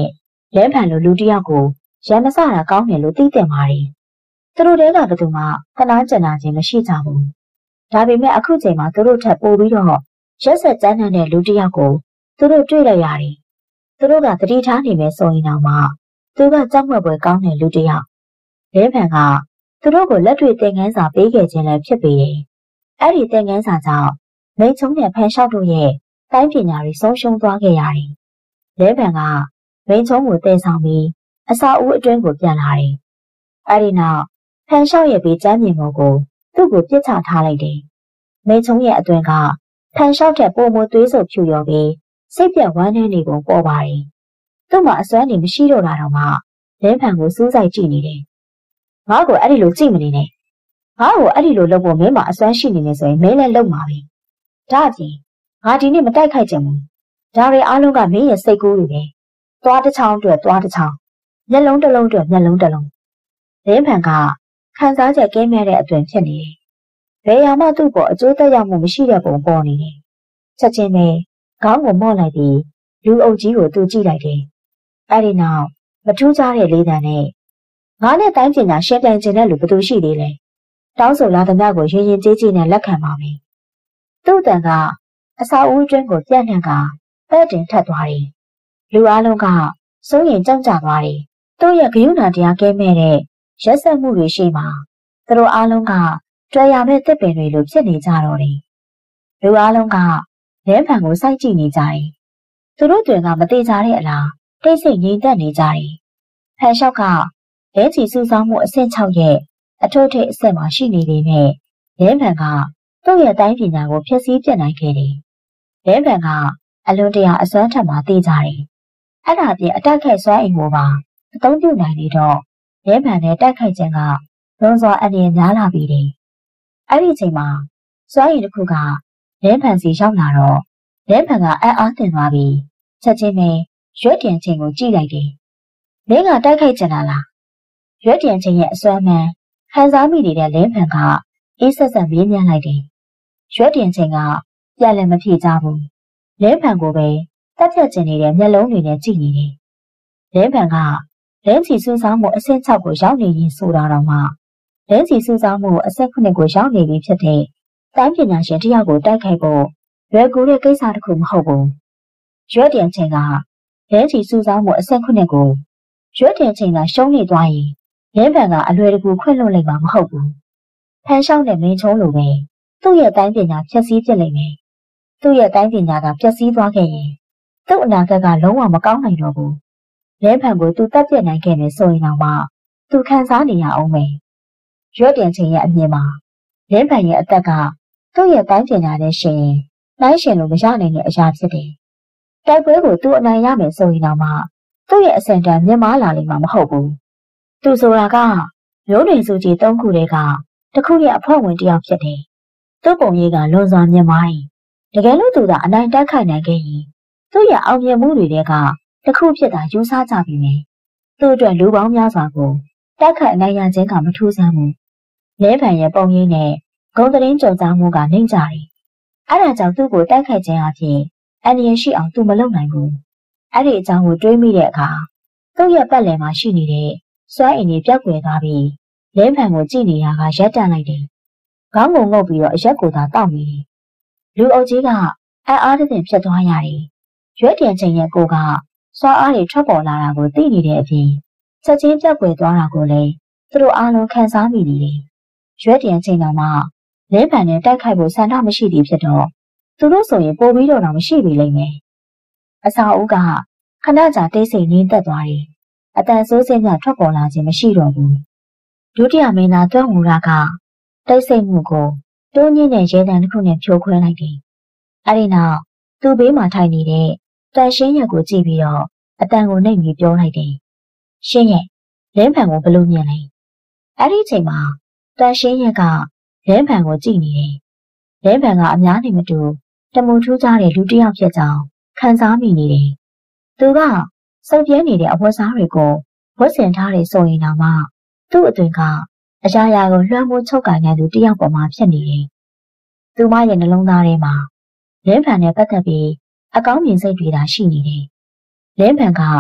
လင်းဖန်လိုလူတစ်ယောက်ကိုရမ်းမစတာကောင်းတယ်လို့သိတဲ့မာရီသူတို့တဲကဘယ်သူမှခဏကျန်နာခြင်းမရှိကြဘူးဒါပေမဲ့အခုချိန်မှာသူတို့ထပ်ပို့ပြီးတော့ရက်ဆက်ကြမ်းတဲ့လူတစ်ယောက်ကိုသူတို့တွေ့လိုက်ရတယ်သူတို့ကတတိထားနေမယ်ဆိုရင်တော့မှသူကကြောက်မွက်ပွဲကောင်းတဲ့လူတစ်ယောက်လင်းဖန်ကသူတို့ကိုလက်တွေ့သင်ခန်းစာပေးခဲ့ခြင်းလည်းဖြစ်ပေတယ်အဲ့ဒီသင်ခန်းစာကြောင့်မိချုံနဲ့ဖန်လျှောက်တို့ရဲ့တိုင်းပညာတွေဆုံးရှုံးသွားခဲ့ရတယ်လင်းဖန်ကမိချုံကိုတည်ဆောင်ပြီးအစာအုပ်အတွင်းကိုပြန်လာတယ်အဲ့ဒီနောက်ဖန်လျှောက်ရဲ့ဘေးကျမ်းမြေပေါ်ကိုသူ့ကိုပြစ်ချထားလိုက်တယ်မိချုံရဲ့အတွင်ကဖန်လျှောက်တဲ့ပုံမသွေးစုပ်ဖြူရောပြီးစိတ်ပြတ်ဝမ်းနည်းနေပုံပေါ်ပါတယ်သူ့မှာအစွမ်းနေမရှိတော့တာတော့မှလင်းဖန်ကိုစူးစိုက်ကြည့်နေတယ်ငါ့ကိုအဲ့ဒီလိုကြည့်မနေနဲ့ငါ့ကိုအဲ့ဒီလိုလုပ်ဖို့မင်းမအစွမ်းရှိနေနေဆိုရင်မင်းလည်းလုပ်မှာပဲဒါအပြင်ငါဒီနေ့မတိုက်ခိုက်ချင်ဘူးဒါတွေအားလုံးကမင်းရဲ့စိတ်ကူးတွေပဲသွားတစ်ချောင်းအတွက်သွားတစ်ချောင်းမျက်လုံးတစ်လုံးအတွက်မျက်လုံးတစ်လုံးလင်းဖန်ကခံစားချက်ကင်းမဲ့တဲ့အသွင်ဖြစ်နေတယ်ဘယ်ရမှသူ့ပေါ်အကျိုးသက်ရောက်မှုမရှိတဲ့ပုံပေါ်နေတယ်ချက်ချင်းပဲခေါင်းကိုမော့လိုက်ပြီးလူအုပ်ကြီးကိုသူ့ကြည့်လိုက်တယ်အဲ့ဒီနောက်မထူးခြားတဲ့လေးတန်းနဲ့ငါနဲ့တိုင်းပညာရှင်းပြခြင်းတဲ့လူဘယ်သူရှိသေးလဲတောင်းဆိုလာတဲ့မြတ်ကိုရင်ရင်ကြေးကြေးနဲ့လက်ခံပါမယ်သူ့တန်ကအစာအုပ်ကျွန်းကိုပြန့်နှံ့ကပဲ့တင်ထပ်သွားတယ်လူအလုံးကစိုးရင်ကြောက်ကြသွားတယ်သူ့ရဲ့ဂယုဏတရားကဲမဲ့တဲ့ရက်ဆက်မှုတွေရှိမှာသူတို့အလုံးကတွေ့ရမယ့်တစ်ပင်တွေလိုဖြစ်နေကြတော့တယ်လူအလုံးကလင်းဖန်ကိုစိုက်ကြည့်နေကြတယ်သူတို့တွေကမသေးကြတဲ့အလားတိတ်ဆိတ်ငြိမ်သက်နေကြတယ်ဖန်လျှောက်ကလဲချီစူးစောင်းမှုအဆင့်၆ရဲ့အထို့ထိပ်အဆင့်မှာရှိနေပေမဲ့လင်းဖန်ကသူ့ရဲ့တိုင်းပညာကိုဖျက်ဆီးပြစ်နိုင်ခဲ့တယ်လင်းဖန်ကအလွန်တရာအစွမ်းထက်မှသိကြတယ်အဲ့ဒါပြင်အတက်ခိုက်စွမ်းအင်ကိုပါအသုံးပြုနိုင်နေတော့လင်းဖန်နဲ့တိုက်ခိုက်ခြင်းကလွန်စွာအန္တရာယ်များလာပြီတယ်အဲ့ဒီအချိန်မှာစွမ်းအင်တစ်ခုကလင်းဖန်စီရောက်လာတော့လင်းဖန်ကအံ့အားသင့်သွားပြီးချက်ချင်းပဲရွက်တင်ချင်းကိုကြည့်လိုက်တယ်လင်းကတိုက်ခိုက်ကြတာလားရွက်တင်ချင်းရဲ့အစွမ်းမှန်ခံစားမိနေတဲ့လင်းဖန်ကအေးဆက်ဆက်မေးမြန်းလိုက်တယ်ရွက်တင်ချင်းကပြန်လည်းမဖြေကြဘူးလင်းဖန်ကိုပဲတက်ဖြတ်ကျင်နေတဲ့မျက်လုံးတွေနဲ့ကြည့်နေတယ်လင်းဖန်ကလင်းချီစူးစောင်းမှုအဆင့်၆ကိုရောက်နေရင်ဆိုတာတော့မှလင်းချီစူးစောင်းမှုအဆင့်၇ကိုရောက်နေပြီဖြစ်တဲ့တိုင်းပညာရှင်တယောက်ကိုတိုက်ခိုက်ဖို့လွယ်ကူတဲ့ကိစ္စတစ်ခုမဟုတ်ဘူးရွက်တင်ချင်းကလင်းချီစူးစောင်းမှုအဆင့်၇ကိုရွက်တင်ချင်းကရှုံးနေသွားရင်လင်းဖန်ကအလွယ်တကူခွင့်လွှတ်လိုက်မှာမဟုတ်ဘူးဖန်ရှောင်းတဲ့မင်းချုံးလိုပဲသူ့ရဲ့တိုင်းပညာဖျက်ဆီးပြစ်လိုက်မယ်သူ့ရဲ့တိုင်းပညာကပျက်စီးသွားခဲ့ရင်သူ့အနာဂတ်ကလုံးဝမကောင်းနိုင်တော့ဘူးလင်းဖန်ကိုသူတက်ပြစ်နိုင်ခဲ့မယ်ဆိုရင်တော့မှသူခံစားနေရအောင်မယ်ရွက်တင်ချင်းရဲ့အမြင်မှာလင်းဖန်ရဲ့အသက်ကသူ့ရဲ့တိုင်းပညာနဲ့ရှင်နိုင်ရှင်လို့မရနိုင်တဲ့အရာဖြစ်တယ်တိုက်ပွဲကိုသူအနိုင်ရမယ်ဆိုရင်တော့မှသူ့ရဲ့အစံတန်းမြင့်မားလာလိမ့်မှာမဟုတ်ဘူးသူဆိုတာကမျိုးနွယ်စုကြီးသုံးခုတည်းကတစ်ခုရဲ့အဖွဲ့ဝင်တစ်ယောက်ဖြစ်တယ်သူ့ပုံရိပ်ကလွန်စွာမြင့်မားရင်တကယ်လို့သူကအနိုင်တိုက်ခိုက်နိုင်ခဲ့ရင်သူ့ရဲ့အောင်မြင်မှုတွေကတစ်ခုဖြစ်တာယူဆကြပြီမယ်သူ့အတွက်လူပေါင်းများစွာကိုတိုက်ခိုက်အနိုင်ရခြင်းကမထူးဆန်းဘူးလဲဖန်ရဲ့ပုံရိပ်နဲ့ဂုံသတင်းကြုံကြားမှုကနှိမ့်ကြတယ်အဲ့ဒါကြောင့်သူ့ကိုတိုက်ခိုက်ခြင်းအပြင်အန္တရာယ်ရှိအောင်သူမလုပ်နိုင်ဘူးအဲ့ဒီအကြောင်းကိုတွေးမိတဲ့အခါသူ့ရဲ့ပတ်လည်မှာရှိနေတဲ့စွမ်းအင်တွေပြောက်ကွယ်သွားပြီးလဲဖန်ကိုကြည့်နေတာကရက်တန့်လိုက်တယ်ခေါင်းကိုငုပ်ပြီးတော့အရက်ကိုသာတောက်နေတယ်လူအုပ်ကြီးကအံ့အားသဖြင့်ဖြစ်သွားရတယ်ရွက်တင်ချင်းရဲ့ကိုကစွမ်းအားတွေထွက်ပေါ်လာတာကိုသိနေတဲ့အပြင်ချက်ချင်းပြောက်ကွယ်သွားတာကိုလည်းသူတို့အားလုံးခံစားမိနေတယ်ရွက်တင်ချင်းတော်မှလဲဖန်နဲ့တိုက်ခိုက်ဖို့ဆန္ဒမရှိသေးဖြစ်တော့သူတို့ဆိုရင်ပိုပြီးတော့တော့မရှိပြီလိမ့်မယ်အစာအုပ်ကခဏကြာတိတ်ဆိတ်ငြင်းသက်သွားတယ်အတန်ဆိုးစင်းကထွက်ပေါ်လာခြင်းမရှိတော့ဘူးဒုတိယမင်းသားတွန်းမူရာကတိတ်ဆိတ်မှုကိုတွန်းညင်းတဲ့ရဲတံတစ်ခုနဲ့ဖြိုခွဲလိုက်တယ်အဲ့ဒီနောက်သူ့ဘေးမှာထိုင်နေတဲ့တန်ရှင်းရက်ကိုကြည့်ပြီးတော့အတန်ကိုနှိပ်ပြီးပြောလိုက်တယ်ရှင်းရက်လင်းဖန်ကိုဘလို့မြင်လဲအဲ့ဒီအချိန်မှာတန်ရှင်းရက်ကလင်းဖန်ကိုကြည့်နေတယ်လင်းဖန်ကအများနဲ့မတူတမူထူးခြားတဲ့လူတစ်ယောက်ဖြစ်ကြောင်းခံစားမိနေတယ်သူကစုပ်ပြဲနေတဲ့အဝတ်စားတွေကိုဝတ်ဆင်ထားတယ်ဆိုရင်တော့မှသူ့အသွင်ကအရာရာကိုလွှမ်းမိုးချုပ်ကိုင်တဲ့သူတစ်ယောက်ပေါ်မှာဖြစ်နေတယ်သူမရဲ့နှလုံးသားထဲမှာလင်းဖန်နဲ့ပတ်သက်ပြီးအကောင်းမြင်စိတ်တွေသာရှိနေတယ်လင်းဖန်က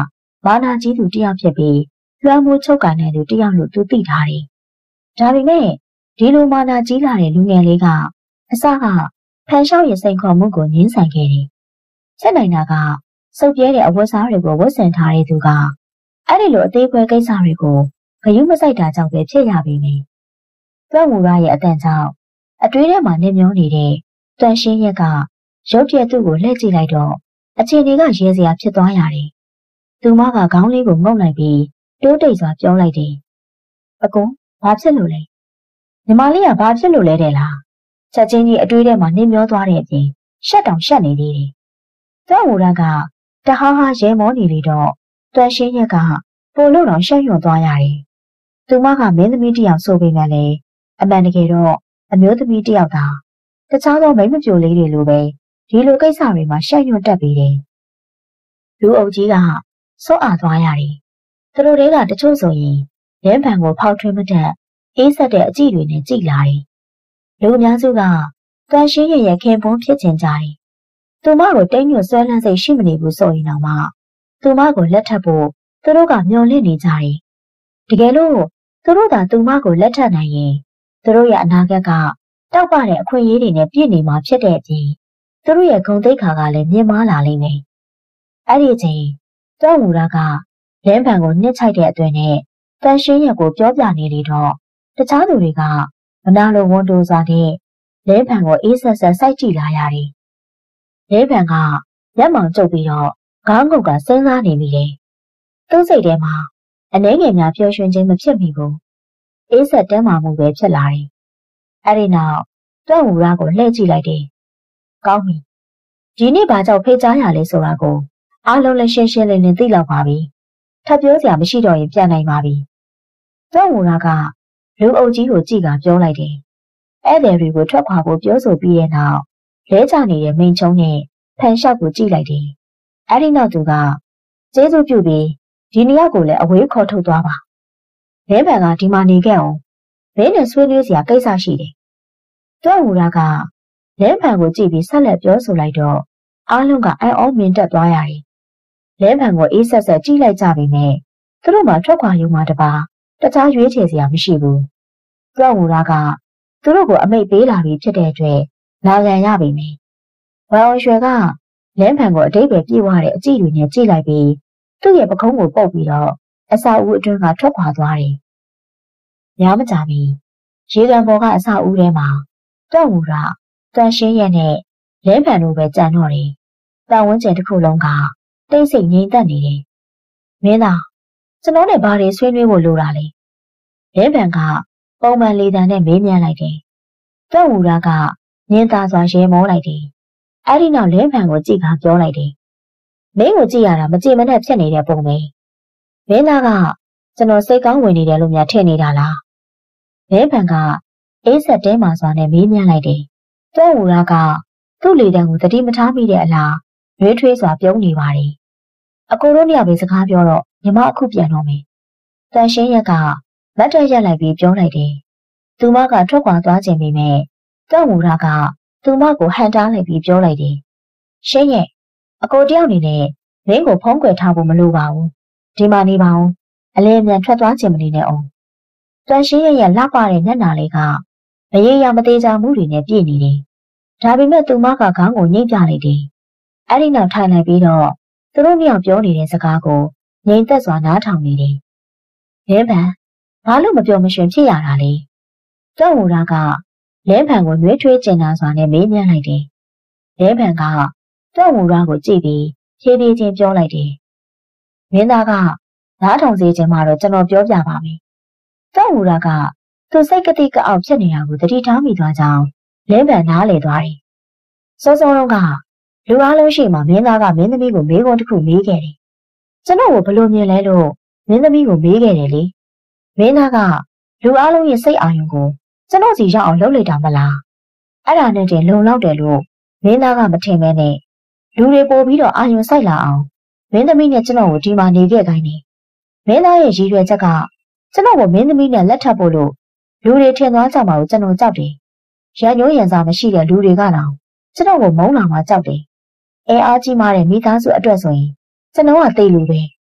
မာနာကြီးသူတယောက်ဖြစ်ပြီးလွှမ်းမိုးချုပ်ကန်တဲ့သူတယောက်လို့သူသိထားတယ်။ဒါပေမဲ့ဒီလိုမာနာကြီးလာတဲ့လူငယ်လေးကအစကဖန်လျှောက်ရဲ့စိန်ခေါ်မှုကိုငြင်းဆန်ခဲ့တယ်။ချက်နိုင်တာကစုပ်ပြဲတဲ့အဝတ်စားတွေကိုဝတ်ဆင်ထားတဲ့သူကအဲ့ဒီလိုအသေးခွဲကိစ္စတွေကိုဂရုမစိုက်တာကြောင့်ပဲဖြစ်ရပြီလေ။တွက်မူရရဲ့အတန်ကြောင့်အတွေးထဲမှာနေမျောနေတဲ့တန်ရှင်းရက်ကရုတ်တရက်သူ့ကိုလှည့်ကြည့်လိုက်တော့အခြေအနေကရဲစရာဖြစ်သွားရတယ်။သူမကခေါင်းလေးကိုငုံလိုက်ပြီးတိုးတိတ်စွာပြောလိုက်တယ်။အကုန်ဘာဖြစ်လို့လဲ။ညီမလေးကဘာဖြစ်လို့လဲတဲ့လား။ချက်ချင်းကြီးအတွေးထဲမှာနေမျောသွားတဲ့အပြင်ရှက်တောင်ရှက်နေသေးတယ်။တွက်မူရကတဟားဟားရဲမောနေလေတော့တန်ရှင်းရက်ကပိုလို့တော့ရှက်ရွံ့သွားရတယ်။သူမကမင်းသမီးတယောက်ဆိုပေမဲ့လည်းအမှန်တကယ်တော့အမျိုးသမီးတယောက်သာတခြားသောမိမပြိုလေးတွေလိုပဲဒီလိုကိစ္စတွေမှာရှက်ရွံ့တတ်ပြီးတယ်။လူအုပ်ကြီးကစော့အားသွားရတယ်။သူတို့တွေကတချို့ဆိုရင်လင်းပံကိုဖောက်ထွင်းမတတ်အေးဆက်တဲ့အကြည့်တွေနဲ့ကြည်လာတယ်။လူအများစုကတန်ရှင်းရဲ့ရဲ့ခင်ပွန်းဖြစ်ချင်ကြတယ်။သူမကိုတိတ်ညွတ်ဆွဲလန်းစိတ်ရှိမနေဘူးဆိုရင်တော့မှသူမကိုလက်ထပ်ဖို့သူတို့ကမျှော်လင့်နေကြတယ်။တကယ်လို့သူတို့သာသူမကိုလက်ထပ်နိုင်ရင်သူတို့ရဲ့အနာဂတ်ကတောက်ပတဲ့အခွင့်အရေးတွေနဲ့ပြည့်နေမှာဖြစ်တဲ့အပြင်သူတို့ရဲ့ဂုဏ်သိက္ခာကလည်းမြင့်မားလာလိမ့်မယ်။အဲ့ဒီအချိန်တွက်မူရကလင်းပံကိုနှိမ့်ချိုက်တဲ့အသွင်နဲ့တန်ရှင်းရက်ကိုပြောပြနေလေတော့တခြားသူတွေကမနာလိုဝန်တိုးစွာနဲ့လင်းပံကိုအေးဆက်ဆက်စိုက်ကြည့်လာရတယ်။လင်းပံကလက်မောင်ကျုပ်ပြီးတော့ခေါင်းငုတ်ကစဉ်းစားနေမိတယ်။သူ့စိတ်ထဲမှာအနှဲငယ်များပျော်ရွှင်ခြင်းမဖြစ်မိဘူး။အေးဆက်တဲမာမှုပဲဖြစ်လာတယ်။အဲ့ဒီနောက်တွက်မူရကိုလှည့်ကြည့်လိုက်တယ်။ကောင်းပြီ။ဒီနေ့ဘာကြောင့်ဖိတ်ကြားရလဲဆိုတာကိုအားလုံးလည်းရှင်းရှင်းလင်းလင်းသိလောက်ပါပြီ။ထပ်ပြောစရာမရှိတော့ရင်ပြန်နိုင်ပါပြီ။တွက်မူရကလူအုပ်ကြီးကိုကြည့်ကပြောလိုက်တယ်။ဧည့်သည်တွေကိုထွက်ခွာဖို့ပြောဆိုပြီးတဲ့နောက်လဲကျနေတဲ့မိန်ချုံနဲ့ဖန်လျှောက်ကိုကြည့်လိုက်တယ်။အဲ့ဒီနောက်သူကကျေးဇူးပြုပြီးဒီနှစ်ယောက်ကိုလည်းအဝေးခေါ်ထုတ်သွားပါ။လဲပံကဒီမှာနေခဲ့အောင်ဘဲနဲ့ဆွေးနွေးစရာကိစ္စရှိတယ်။တွက်မူရကလဲပံကိုကြည့်ပြီးဆက်လက်ပြောဆိုလိုက်တော့အားလုံးကအံ့ဩမြင်တက်သွားရတယ်။လဲပံကိုအေးဆက်ဆက်ကြည့်လိုက်ကြပြီမဲ့သူတို့မှထွက်ခွာရုံမှတပါတခြားရွေးချယ်စရာမရှိဘူး။တွက်မူရကသူတို့ကိုအမိတ်ပေးလာပြီးဖြစ်တဲ့အတွက်လာရန်ရပြီမယ်။ဝမ်အောင်ရွှေကလဲပံကိုအတိတ်ပဲပြေးသွားတဲ့အကြည့်တွေနဲ့ကြည့်လိုက်ပြီးသူ့ရဲ့ပခုံးကိုပုတ်ပြီးတော့အစာအုပ်အတွင်းကထွက်ခွာသွားတယ်။ညမကြပြီရေကန်ပေါ်ကအစာအုပ်ထဲမှာတွက်မူရတန်ရှင်းရက်နဲ့လဲပံတို့ပဲကြံတော့တယ်။တန်ဝန်းကျင်တစ်ခုလုံးကတိတ်ဆိတ်ငြိမ်သက်နေတယ်။မင်းသားကျွန်တော်နဲ့ဘာတွေဆွေးနွေးဖို့လိုတာလဲ။လဲပံကပုံမှန်လေတံနဲ့မေးမြန်းလိုက်တယ်။တွက်မူရကညင်သာစွာရေမောလိုက်တယ်။အဲ့ဒီနောက်လဲပံကိုကြည့်ကပြောလိုက်တယ်။မင်းကိုကြည့်ရတာမကြည့်မနဲ့ဖြစ်နေတဲ့ပုံပဲ။မင်းသားကကျွန်တော်စိတ်ကောင်းဝင်နေတယ်လို့များထင်နေတာလား။လဲပံကအေးဆက်တဲမှစွာနဲ့မေးမြန်းလိုက်တယ်။တွက်မူရကသူ့လေတံကိုတတိမထားမိတဲ့အလားရွေးထွေးစွာပြုံးနေပါတယ်။အကိုတို့နှစ်ယောက်ပဲစကားပြောတော့ညီမအခုပြန်တော့မယ်။တန်ရှင်းရက်ကမတ်တက်ရက်လိုက်ပြီးပြောလိုက်တယ်။သူမကထွက်ခွာသွားခြင်းပေမဲ့တွက်မူရကသူမကိုဟန်တားလိုက်ပြီးပြောလိုက်တယ်။ရှင်းရဲ့အကိုတယောက်နေနဲ့မင်းကိုဖုံးကွယ်ထားဖို့မလိုပါဘူး။ဒီမှာနေပါဦး။အလဲအမြန်ထွက်သွားခြင်းမနေနဲ့အောင်။တန်ရှင်းရဲ့လှပတဲ့မျက်နှာလေးကမရေရာမသေးချာမှုတွေနဲ့ပြည့်နေတယ်။ဒါပေမဲ့သူမကခေါင်းကိုညှိပြလိုက်တယ်။အဲ့ဒီနောက်ထိုင်လိုက်ပြီးတော့သူတို့နှစ်ယောက်ပြောနေတဲ့စကားကိုငြိမ်သက်စွာနားထောင်နေတယ်။လဲပံဘာလို့မပြောမရှင်ဖြစ်ရတာလဲ။တွက်မူရကလဲပံကိုနှွေးထွေးကျင်နာစွာနဲ့မေးမြန်းလိုက်တယ်။လဲပံကတွက်မူရကိုကြည့်ပြီးဖြည်းဖြည်းချင်းပြောလိုက်တယ်။မင်းသားကနားထောင်စေခြင်းမှာတော့ကျွန်တော်ပြောပြပါမယ်။တွက်မူရကသူစိတ်ကတိကအောက်ဖြစ်နေတာကိုသတိထားမိသွားကြောင်းလဲပံနားလေသွားတယ်။စောစောလုံးကလူအားလုံးရှိမှမင်းသားကမင်းသမီးကိုမေးခွန်းတစ်ခုမေးခဲ့တယ်။ကျွန်တော်ကိုဘလို့မြင်လဲလို့မင်းသမီးကိုမေးခဲ့တယ်လေ။မင်းသားကလူအားလုံးရဲ့စိတ်အာရုံကိုကျွန်တော်စီရောက်အောင်လုပ်လိုက်တာမလား။အဲ့ဒါနဲ့တင်လုံလောက်တယ်လို့မင်းသားကမထင်ပဲနဲ့လူတွေပို့ပြီးတော့အာရုံစိုက်လာအောင်မင်းသမီးနဲ့ကျွန်တော်ကိုဒီမှာနေခဲ့ခိုင်းတယ်။မင်းသားရဲ့ရည်ရွယ်ချက်ကကျွန်တော်ကိုမင်းသမီးနဲ့လက်ထပ်ဖို့လို့လူတွေထင်သွားကြမှာကိုကျွန်တော်ကြောက်တယ်။ရန်ညိုးရန်စာမရှိတဲ့လူတွေကတောင်ကျွန်တော်ကိုမုန်းလာမှကြောက်တယ်။အဲအားကြီးမားတဲ့မိသားစုအတွက်ဆိုရင်ကျွန်တော်ကသိလို့ပဲ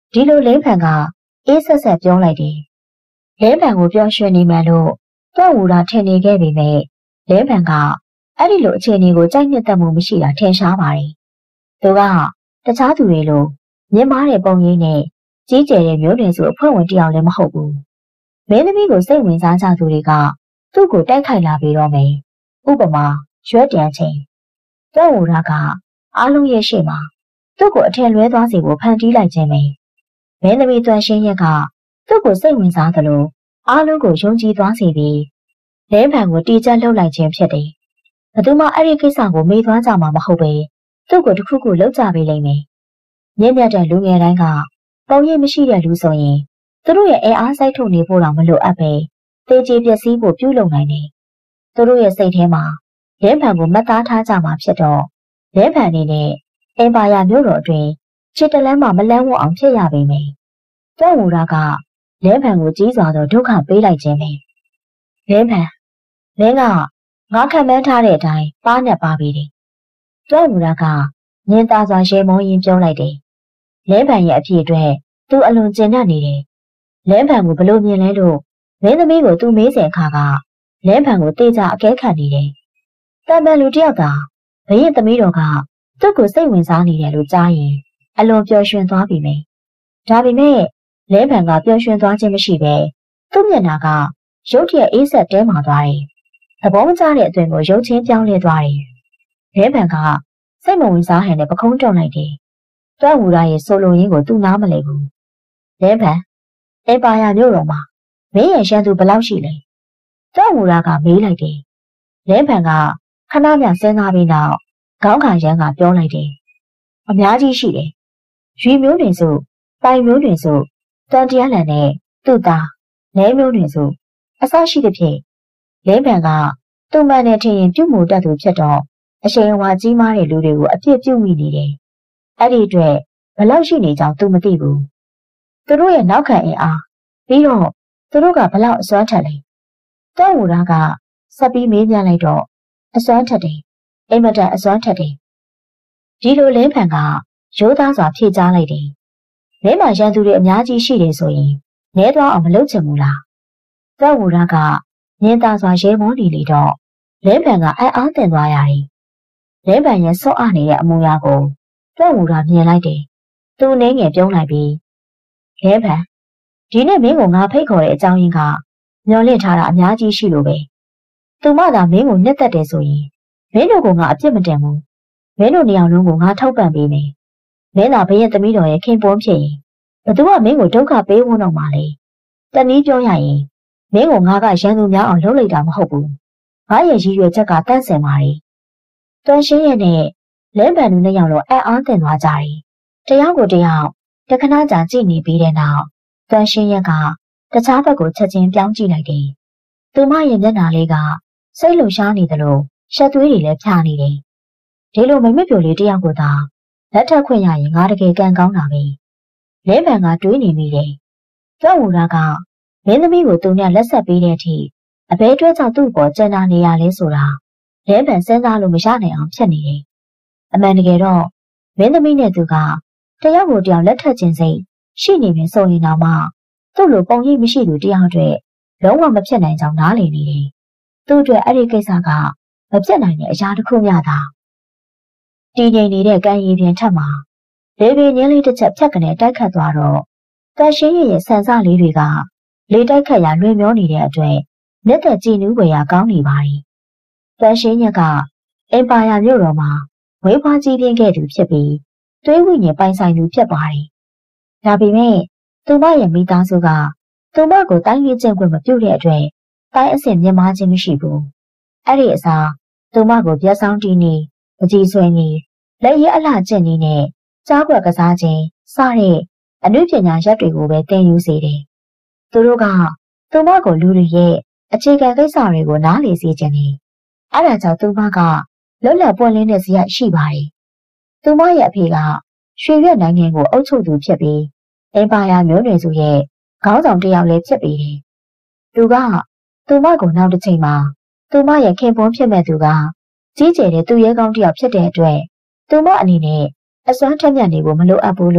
ဒီလိုလင်းဖန်ကအေးဆက်ဆက်ပြောလိုက်တယ်လင်းဖန်ကိုပြောရွှင်နေမှလို့တွန့်ဝူတာထင်နေခဲ့ပေမဲ့လင်းဖန်ကအဲ့ဒီလိုအခြေအနေကိုကြိုက်နှစ်သက်မှုမရှိတာထင်ရှားပါတယ်သူကတခြားသူတွေလိုမြင်မာတဲ့ပုံရိပ်နဲ့ကြီးကျယ်တဲ့မျိုးနွယ်စုအဖွဲ့ဝင်တယောက်လည်းမဟုတ်ဘူးမင်းသမီးကိုစိတ်ဝင်စားကြသူတွေကသူ့ကိုတိုက်ခိုက်လာပြီးတော့မယ်ဥပမာရွက်တန်ချင်းတွန့်ဝူတာကအားလုံးရဲ့ရှေ့မှာသူ့ကိုအထင်လွဲသွားစေဖို့ဖန်တီးလိုက်ခြင်းပဲမင်းသမီးတွန့်ရှင်းရက်ကသူ့ကိုစိတ်ဝင်စားသလိုအားလုံးကိုယုံကြည်သွားစေပြီးလင်းဖန်ကိုတီးကျပ်လှုပ်လိုက်ခြင်းဖြစ်တယ်ဘယ်သူမှအဲ့ဒီကိစ္စကိုမေ့သွားကြမှာမဟုတ်ပဲသူ့ကိုတစ်ခုခုလှုပ်ကြပေးလိမ့်မယ်မြင့်မြတ်တဲ့လူငယ်တိုင်းကပုံရိပ်မရှိတဲ့လူဆိုရင်သူတို့ရဲ့အင်အားစိုက်ထုတ်နေဖို့တော့မလိုအပ်ပဲတေးကြီးပျက်စီးဖို့ပြုလုပ်နိုင်တယ်သူတို့ရဲ့စိတ်ထဲမှာလင်းဖန်ကိုမှတ်သားထားကြမှာဖြစ်တော့လင်းဖန်အနေနဲ့အင်ပါယာမျိုးတော်အတွင်းချစ်တလန်းမှမလန်းဝအောင်ဖြစ်ရပေမယ်တွန့်ဝူတာကလင်းဖန်ကိုကြီးစွာသောဒုက္ခပေးလိုက်ခြင်းပဲလင်းဖန်လင်းကငါခံမှန်းထားတဲ့အတိုင်းပါးနဲ့ပါပြီးတယ်တွန့်ဝူတာကညင်သာစွာရေမုံရင်ပြောလိုက်တယ်လင်းဖန်ရဲ့အဖြစ်အတွက်သူအလွန်ကျဉ်းနေတယ်လင်းဖန်ကိုဘလို့မြင်လဲလို့မင်းသမီးကိုသူမေးစဉ်အခါကလင်းဖန်ကိုတေချာအကဲခတ်နေတယ်တန်ပန်လူတယောက်ကဘရင်သမီးတော်ကသူ့ကိုစိတ်ဝင်စားနေတယ်လို့ကြားရင်အလွန်ပျော်ရွှင်သွားပြီမယ်ဒါပေမဲ့လင်းဖန်ကပျော်ရွှင်သွားခြင်းမရှိပဲသူ့မျက်နှာကရုတ်တရက်အေးဆက်တဲမာသွားတယ်သဘောမကျတဲ့အသွင်ကိုရုပ်ချင်းပြောင်းလဲသွားတယ်လင်းဖန်ကစိတ်မဝင်စားဟန်နဲ့ပခုံးတုံလိုက်တယ်တွန့်ဝူတာရဲ့ဆိုလိုရင်းကိုသူနားမလည်ဘူးလင်းဖန်အင်ပါယာမြို့တော်မှာမင်းရဲ့ရန်သူဘယ်လောက်ရှိလဲတွန့်ဝူတာကမေးလိုက်တယ်လင်းဖန်ကခဏမျှစဉ်းစားပြီးနောက်ခေါင်းခါရန်ကပြောလိုက်တယ်အများကြီးရှိတယ်ရွေမျိုးတွင်ဆိုပိုင်မျိုးတွင်ဆိုတန်တရားလန်နဲ့သူ့သားလဲမျိုးတွင်ဆိုအစရှိသဖြင့်လင်းဖန်ကသူ့မှန်နဲ့ထင်ရင်ပြုမှုတတ်သူဖြစ်တော့အရှိန်အဝါကြီးမားတဲ့လူတွေကိုအပြစ်ပြုမိနေတယ်အဲ့ဒီအတွက်ဘလောက်ရှိနေကြောင်းသူမသိဘူးသူတို့ရဲ့နောက်ခံအင်အားပြီးတော့သူတို့ကဘလောက်အစွမ်းထက်လဲတွန့်ဝူတာကဆက်ပြီးမေးမြန်းလိုက်တော့အစွမ်းထက်တယ်အိမ်မတန်အစွမ်းထက်တယ်ဒီလိုလင်းဖန်ကရိုးသားစွာဖြေကြားလိုက်တယ်မင်းမရန်သူတွေအများကြီးရှိတယ်ဆိုရင်နဲသွားအောင်မလုပ်ချင်ဘူးလားတွန့်ဝူတာကညင်သာစွာရဲမောနေလေတော့လင်းဖန်ကအံ့အားသင့်သွားရတယ်လင်းဖန်ရဲ့ဆော့အနေတဲ့အမူအရာကိုတွန့်ဝူတာမြင်လိုက်တယ်သူနည်းငယ်ပြုံးလိုက်ပြီးလင်းဖန်ဒီနေ့မင်းကိုငါဖိတ်ခေါ်တဲ့အကြောင်းရင်းကမျောလင့်ထားတာအများကြီးရှိလို့ပဲသူမသာမင်းကိုနှစ်သက်တယ်ဆိုရင်မင်းတို့ကငါအပြစ်မတင်ဘူးမင်းတို့နေအောင်လုံးကိုငါထောက်ပံ့ပေးမယ်မင်းသာဘရင်သမီးတော်ရဲ့ခင်ပွန်းဖြစ်ရင်ဘယ်သူကမင်းကိုဒုက္ခပေးဝန်းတော့မှလဲတနည်းပြောရရင်မင်းကိုငါကရန်သူများအောင်လုပ်လိုက်တာမဟုတ်ဘူးငါရဲ့ရည်ရွယ်ချက်ကတန့်စင်ပါလေတွန်ရှင်းရဲ့နဲ့လင်းပန်လူနှစ်ယောက်တော့အံ့အားသင့်သွားကြတယ်တယောက်ကိုတယောက်တခဏကြာကြည့်နေပြီးတဲ့နောက်တွန်ရှင်းရက်ကတခြားဘက်ကိုချက်ချင်းပြောင်းကြည့်လိုက်တယ်သူမရဲ့မျက်နှာလေးကစိတ်လှုပ်ရှားနေသလိုရှက်သွေးတွေလည်းဖြာနေတယ်ဒီလိုမိမပြိုလေးတယောက်ကိုသာလက်ထပ်ခွင့်ရရင်ငါတကယ်ကံကောင်းတာပဲလင်းပန်ကတွေးနေမိတယ်တွန့်ဝူတာကမင်းသမီးကိုသူနဲ့လက်ဆက်ပေးတဲ့အထိအဘဲတွဲကြောင့်သူ့ပေါ်ကြံနာနေရလဲဆိုတာလင်းပန်စဉ်းစားလို့မရနိုင်အောင်ဖြစ်နေတယ်အမှန်တကယ်တော့မင်းသမီးနဲ့သူကတယောက်ကိုတယောက်လက်ထပ်ခြင်းစိတ်ရှိနေပြီဆိုရင်တော့မှသူ့လိုပုံရိပ်မရှိသူတယောက်အတွက်လုံးဝမဖြစ်နိုင်ကြောင်းနားလည်နေတယ်သူ့အတွက်အဲ့ဒီကိစ္စကမဖြစ်နိုင်တဲ့အရာတစ်ခုမျှသာတည်ငြိမ်နေတဲ့ကံရည်ပြင်ထက်မှာလေပင်ရင်းလေးတစ်ချက်ဖြတ်ကနေတိုက်ခတ်သွားတော့တန်ရှင်းရဲ့ဆန်စလေးတွေကလေတိုက်ခတ်ရာလွင်မျောနေတဲ့အတွက်မျက်သက်ကြည်နူးွယ်ရာကောင်းနေပါ යි တန်ရှင်းရက်ကအင်ပါယာမြို့တော်မှာဝေးဖွားကြီးပြင်းခဲ့သူဖြစ်ပြီးသွေးဝိညာဉ်ပိုင်ဆိုင်သူဖြစ်ပါတယ်ဒါပေမဲ့သူမရဲ့မိသားစုကသူမကိုတိုင်းရေးကျင့်ခွင့်မပြုတဲ့အတွက်တိုင်းအဆင့်မြင့်မားခြင်းမရှိဘူးအဲ့ဒီအစားသူမကိုပြတ်ဆောင်တီးနေပကြီးဆွဲနေလက်ရအလှကျင့်နေနဲ့ကြားကွက်ကစားခြင်းစတဲ့အနုပညာရပ်တွေကိုပဲသင်ယူစေတယ်သူတို့ကသူမကိုလူတွေရဲ့အခြေခံကိစ္စတွေကိုနားလည်စေခြင်းနဲ့အဲ့ဒါကြောင့်သူမကလွတ်လပ်ပွင့်လင်းတဲ့ဇာတ်ရှိပါတယ်သူမရဲ့အဖေကရွှေရွက်နိုင်ငံကိုအုပ်ချုပ်သူဖြစ်ပြီးအင်ပါယာမျိုးနွယ်စုရဲ့ခေါင်းဆောင်တစ်ယောက်လည်းဖြစ်ပြီးတယ်သူကသူမကိုနောက်တစ်ချိန်မှာသူမရဲ့ခင်ပွန်းဖြစ်မဲ့သူကကြီးကျယ်တဲ့သူရဲကောင်းတစ်ယောက်ဖြစ်တဲ့အတွက်သူမအနေနဲ့အစွမ်းထက်မြက်နေဖို့မလိုအပ်ဘူးလို့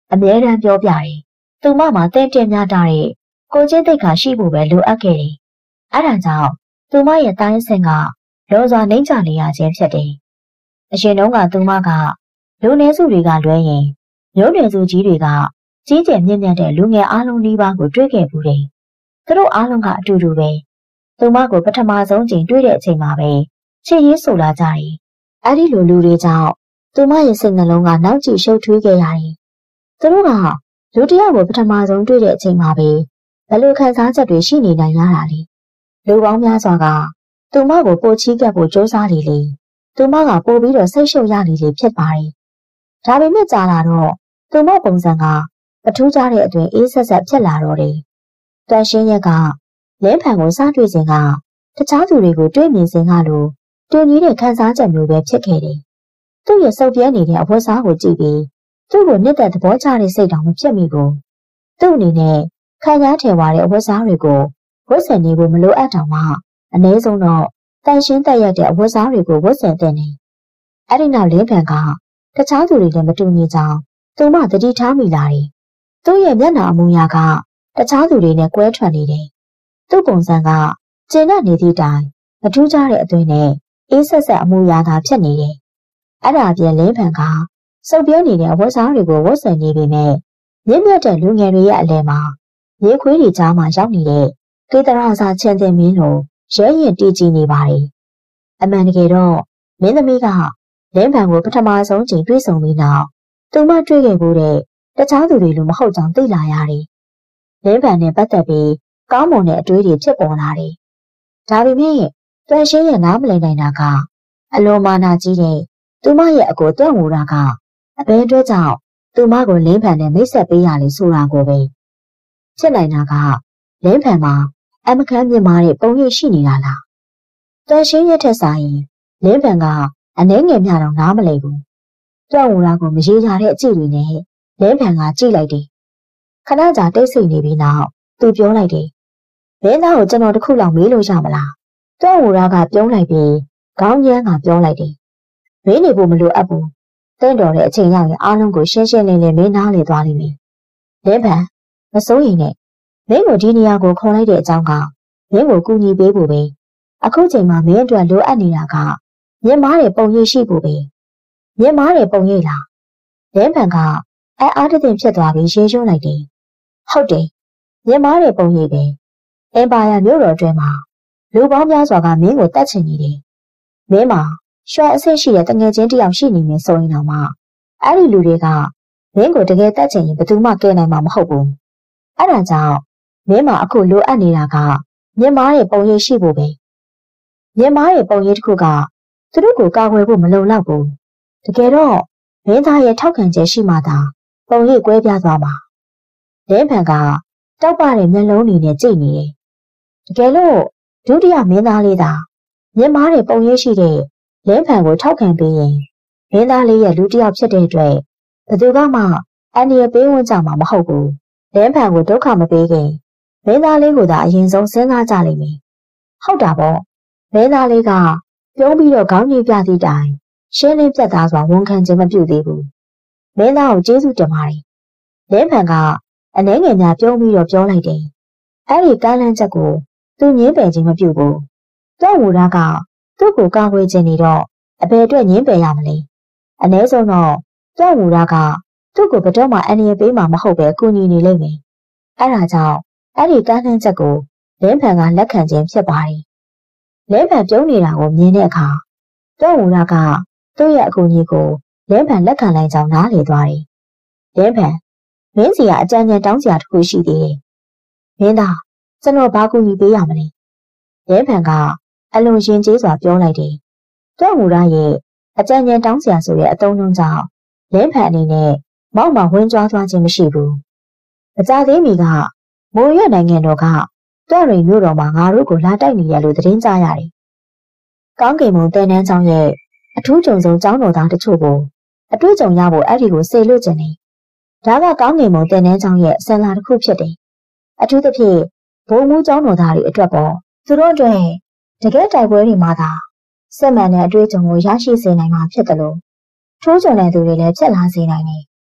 အမြဲတမ်းပြောပြတယ်။သူမမှာတင်းတင်းများတာတဲ့ကိုချင်းသိက္ခာရှိဖို့ပဲလိုအပ်ခဲ့တယ်။အဲဒါကြောင့်သူမရဲ့တိုင်းဆင်ကလောစွာနှိမ့်ချနေရခြင်းဖြစ်တယ်။အရင်တုန်းကသူမကလူနည်းစုတွေကလွဲရင်မျိုးနွယ်စုကြီးတွေကကြီးကျယ်မြင့်မြတ်တဲ့လူငယ်အားလုံးဒီပါကိုတွေ့ခဲ့ဘူးတယ်။သူတို့အားလုံးကအတူတူပဲ။သူမကိုပထမဆုံးချိန်တွေ့တဲ့အချိန်မှာပဲချစ်ရေးဆိုလာကြတယ်။အဲဒီလိုလူတွေကြောင့်သူမရဲ့စိတ်နှလုံးကနောက်ကျရှုပ်ထွေးခဲ့ရတယ်။သူတို့ကလူတယောက်ကိုပထမဆုံးတွေ့တဲ့အချိန်မှာပဲဘယ်လိုခံစားချက်တွေရှိနေနိုင်ရတာလဲ။လူပေါင်းများစွာကသူမကိုပိုချီးကပ်ဖို့ကြိုးစားနေလေ။သူမကပိုပြီးတော့စိတ်ရှုပ်ရနေလေဖြစ်ပါတယ်။ဒါပေမဲ့ကြာလာတော့သူမပုံစံကပထူးကြတဲ့အသွင်အေးဆက်ဆက်ဖြစ်လာတော့တယ်။တန်ရှင်းရက်ကလင်းဖန်ကိုစတွေ့စဉ်ကတခြားသူတွေကိုတွေ့မြင်စဉ်ကလိုတူညီတဲ့ခံစားချက်မျိုးပဲဖြစ်ခဲ့တယ်။သူ့ရဲ့စုပ်ပြဲနေတဲ့အဝတ်စားကိုကြည့်ပြီးသူ့ကိုနှစ်သက်သဘောကျတဲ့စိတ်တောင်မဖြစ်မိဘူး။သူ့အနေနဲ့ခံရထည်ဝါတဲ့အဝတ်စားတွေကိုဝတ်ဆင်နေဖို့မလိုအပ်တောင်မှအနည်းဆုံးတော့တန်ရှင်းတက်ရတဲ့အဝတ်စားတွေကိုဝတ်ဆင်တဲ့နေ။အဲ့ဒီနောက်လင်းဖန်ကတခြားသူတွေလည်းမတူညီကြောင်းသူမသတိထားမိလာတယ်။သူ့ရဲ့မျက်နှာအမူအရာကတခြားသူတွေနဲ့ကွဲထွက်နေတယ်။သူ့ပုံစံကကျဉ်းနေသည့်တိုင်မထူးခြားတဲ့အသွင်နဲ့အေးဆက်ဆက်အမူအရာသာဖြစ်နေတယ်။အဲ့ဒါအပြင်လင်းဖန်ကစုပ်ပြဲနေတဲ့အဝတ်စားတွေကိုဝတ်ဆင်နေပေမဲ့မြင့်မြတ်တဲ့လူငယ်တွေရဲ့အလယ်မှာရေခွေးတွေကြားမှာရောက်နေတဲ့ကေတရာစာချင်းတင်မင်းလိုရဲရင်တည်ကြည်နေပါတယ်။အမှန်တကယ်တော့မင်းသမီးကလင်းဖန်ကိုပထမဆုံးချိန်တွေ့ဆုံပြီးနောက်သူမတွေ့ခဲ့ဘူးတဲ့တခြားသူတွေလိုမဟုတ်ကြောင်းသိလာရတယ်။လင်းဖန်နဲ့ပတ်သက်ပြီးကောင်းမွန်တဲ့အတွေးတွေဖြစ်ပေါ်လာတယ်။ဒါပေမဲ့တွန်ရှင်းရဲ့နားမလည်နိုင်တာကအလွန်မာနာကြီးတဲ့သူမရဲ့အကိုတွန့်ဝူတာကအဘယ်အတွက်ကြောင့်သူမကိုလင်းဖန်နဲ့မိတ်ဆက်ပေးရလဲဆိုတာကိုပဲဖြစ်နိုင်တာကလင်းဖန်မှာအမခမ်းမြင်မာတဲ့ပုံရိပ်ရှိနေတာလားတွန်ရှင်းရဲ့ထက်ဆိုင်လင်းဖန်ကအနှဲငယ်မြတော့နားမလည်ဘူးတွန့်ဝူတာကိုမရေကြတဲ့အကြည့်တွေနဲ့လင်းဖန်ကကြည့်လိုက်တယ်ခဏကြာတိတ်ဆိတ်နေပြီးနောက်သူပြောလိုက်တယ်မင်းသားကိုကျွန်တော်တခုလောက်မေးလို့ရမလားတွန့်ဝူတာကပြုံးလိုက်ပြီးခေါင်းရမ်းကပြောလိုက်တယ်မင်းနေဖို့မလိုအပ်ဘူးတင့်တော်တဲ့အချိန်ရောက်ရင်အားလုံးကိုရှင်းရှင်းလင်းလင်းမင်းနားလေသွားလိမ့်မယ်လင်းဖန်မစိုးရိမ်နဲ့မင်းကိုဒီနေရာကိုခေါ်လိုက်တဲ့အကြောင်းကမင်းကိုကူညီပေးဖို့ပဲအခုချိန်မှာမင်းအတွက်လိုအပ်နေတာကမြင်မာတဲ့ပုံရိပ်ရှိဖို့ပဲမြင်မာတဲ့ပုံရိပ်လားလင်းဖန်ကအဲအားတစ်သိမ့်ဖြစ်သွားပြီးရေရွှန်းလိုက်တယ်ဟုတ်တယ်မြင်မာတဲ့ပုံရိပ်ပဲအင်ပါယာမြို့တော်အတွင်းမှာလူပေါင်းများစွာကမင်းကိုတတ်ချင်နေတယ်မင်းမှာရွှဲအဆင့်ရှိတဲ့တငယ်ချင်းတယောက်ရှိနေမယ်ဆိုရင်တော့မှအဲ့ဒီလူတွေကမင်းကိုတကယ်တတ်ချင်ရင်ဘယ်သူမှကဲနိုင်မှာမဟုတ်ဘူးအဲ့ဒါကြောင့်မင်းမှာအခုလိုအပ်နေတာကမြင်မာတဲ့ပုံရိပ်ရှိဖို့ပဲမြင်မာတဲ့ပုံရိပ်တစ်ခုကသူတို့ကိုကာကွယ်ဖို့မလုံလောက်ဘူးတကယ်တော့မင်းသားရဲ့ထောက်ခံချက်ရှိမှသာပုံရိပ်ကွဲပြားသွားမှာလင်းဖန်ကတောက်ပတဲ့မျက်လုံးတွေနဲ့ကြည့်နေတယ်တကယ်လို့ဒုတိယမင်းသားလေးသာမြင်မာတဲ့ပုံရိပ်ရှိတဲ့လင်းဖန်ကိုထောက်ခံပေးရင်မင်းသားလေးရဲ့လူတစ်ယောက်ဖြစ်တဲ့အတွက်ဘယ်သူကမှအန္တရာယ်ပေးဝန်းကြမှာမဟုတ်ဘူးလင်းဖန်ကိုဒုက္ခမပေးခင်မင်းသားလေးကိုသာအရင်ဆုံးစဉ်းစားကြလိမ့်မယ်ဟုတ်တာပေါ့မင်းသားလေးကပြုံးပြီးတော့ခေါင်းကြီးပြသည့်တိုင်ရှင်းလင်းပြတ်သားစွာဝန်ခံခြင်းမပြုသေးဘူးမင်းသားကိုကျေးဇူးတင်ပါတယ်လင်းဖန်ကအနှဲငယ်များပြုံးပြီးတော့ပြောလိုက်တယ်အဲ့ဒီကမ်းလှမ်းချက်ကိုသူငင်းပယ်ခြင်းမပြုဘူးတော့ဝူရာကသူ့ကိုကာကွယ်ခြင်းနေတော့အဘယ်အတွက်ငင်းပယ်ရမလဲအနည်းဆုံးတော့တော့ဝူရာကသူ့ကိုဘယ်တော့မှအန္တရာယ်ပေးမှာမဟုတ်ပဲကူညီနေလိမ့်မယ်အဲ့ဒါကြောင့်အဲ့ဒီကမ်းလှမ်းချက်ကိုလင်းဖန်ကလက်ခံခြင်းဖြစ်ပါတယ်လင်းဖန်ပြုံးနေတာကိုမြင်တဲ့အခါတော့ဝူရာကသူ့ရဲ့အကူအညီကိုလင်းဖန်လက်ခံလိုက်ကြောင်းနားလည်သွားတယ်လင်းဖန်မင်းစီကအကြံဉာဏ်တောင်းစရာတစ်ခုရှိသေးတယ်မင်းသားကျွန်တော်ဘာကူညီပေးရမလဲလင်းဖန်ကအလွန်ရင်ကျေးစွာပြောလိုက်တယ်တော့ဝူရာရဲ့အကြံဉာဏ်တောင်းစရာဆိုတဲ့အတုံးလုံးကြောင့်လင်းဖန်အနေနဲ့မောက်မှဝင်းကြွားသွားခြင်းမရှိဘူးအကြသေးမီကမိုးရွက်နိုင်ငံတော်ကတော့ရိန်မြို့တော်မှာငါတို့ကိုလာတိုက်နေရလို့သတင်းကြားရတယ်ကောင်းကင်ဘုံတဲနန်းကျောင်းရဲ့အထူးကြုံဆုံးကျောင်းတော်သားတချို့ကိုအတွေ့အကြုံရဖို့အဲ့ဒီကိုဆေလွတ်ခြင်းနေဒါကကောင်းကင်ဘုံတဲနန်းကျောင်းရဲ့အစံလာတစ်ခုဖြစ်တယ်အထူးသဖြင့်ဘုံမူကျောင်းတော်သားတွေအတွက်ပေါ့သူတို့အတွက်တကယ်တိုက်ပွဲတွေမှာသာစစ်မှန်တဲ့အတွေ့အကြုံကိုရရှိစေနိုင်မှာဖြစ်တယ်လို့ထိုးကြုံတဲ့သူတွေလည်းဖြစ်လာစေနိုင်တယ်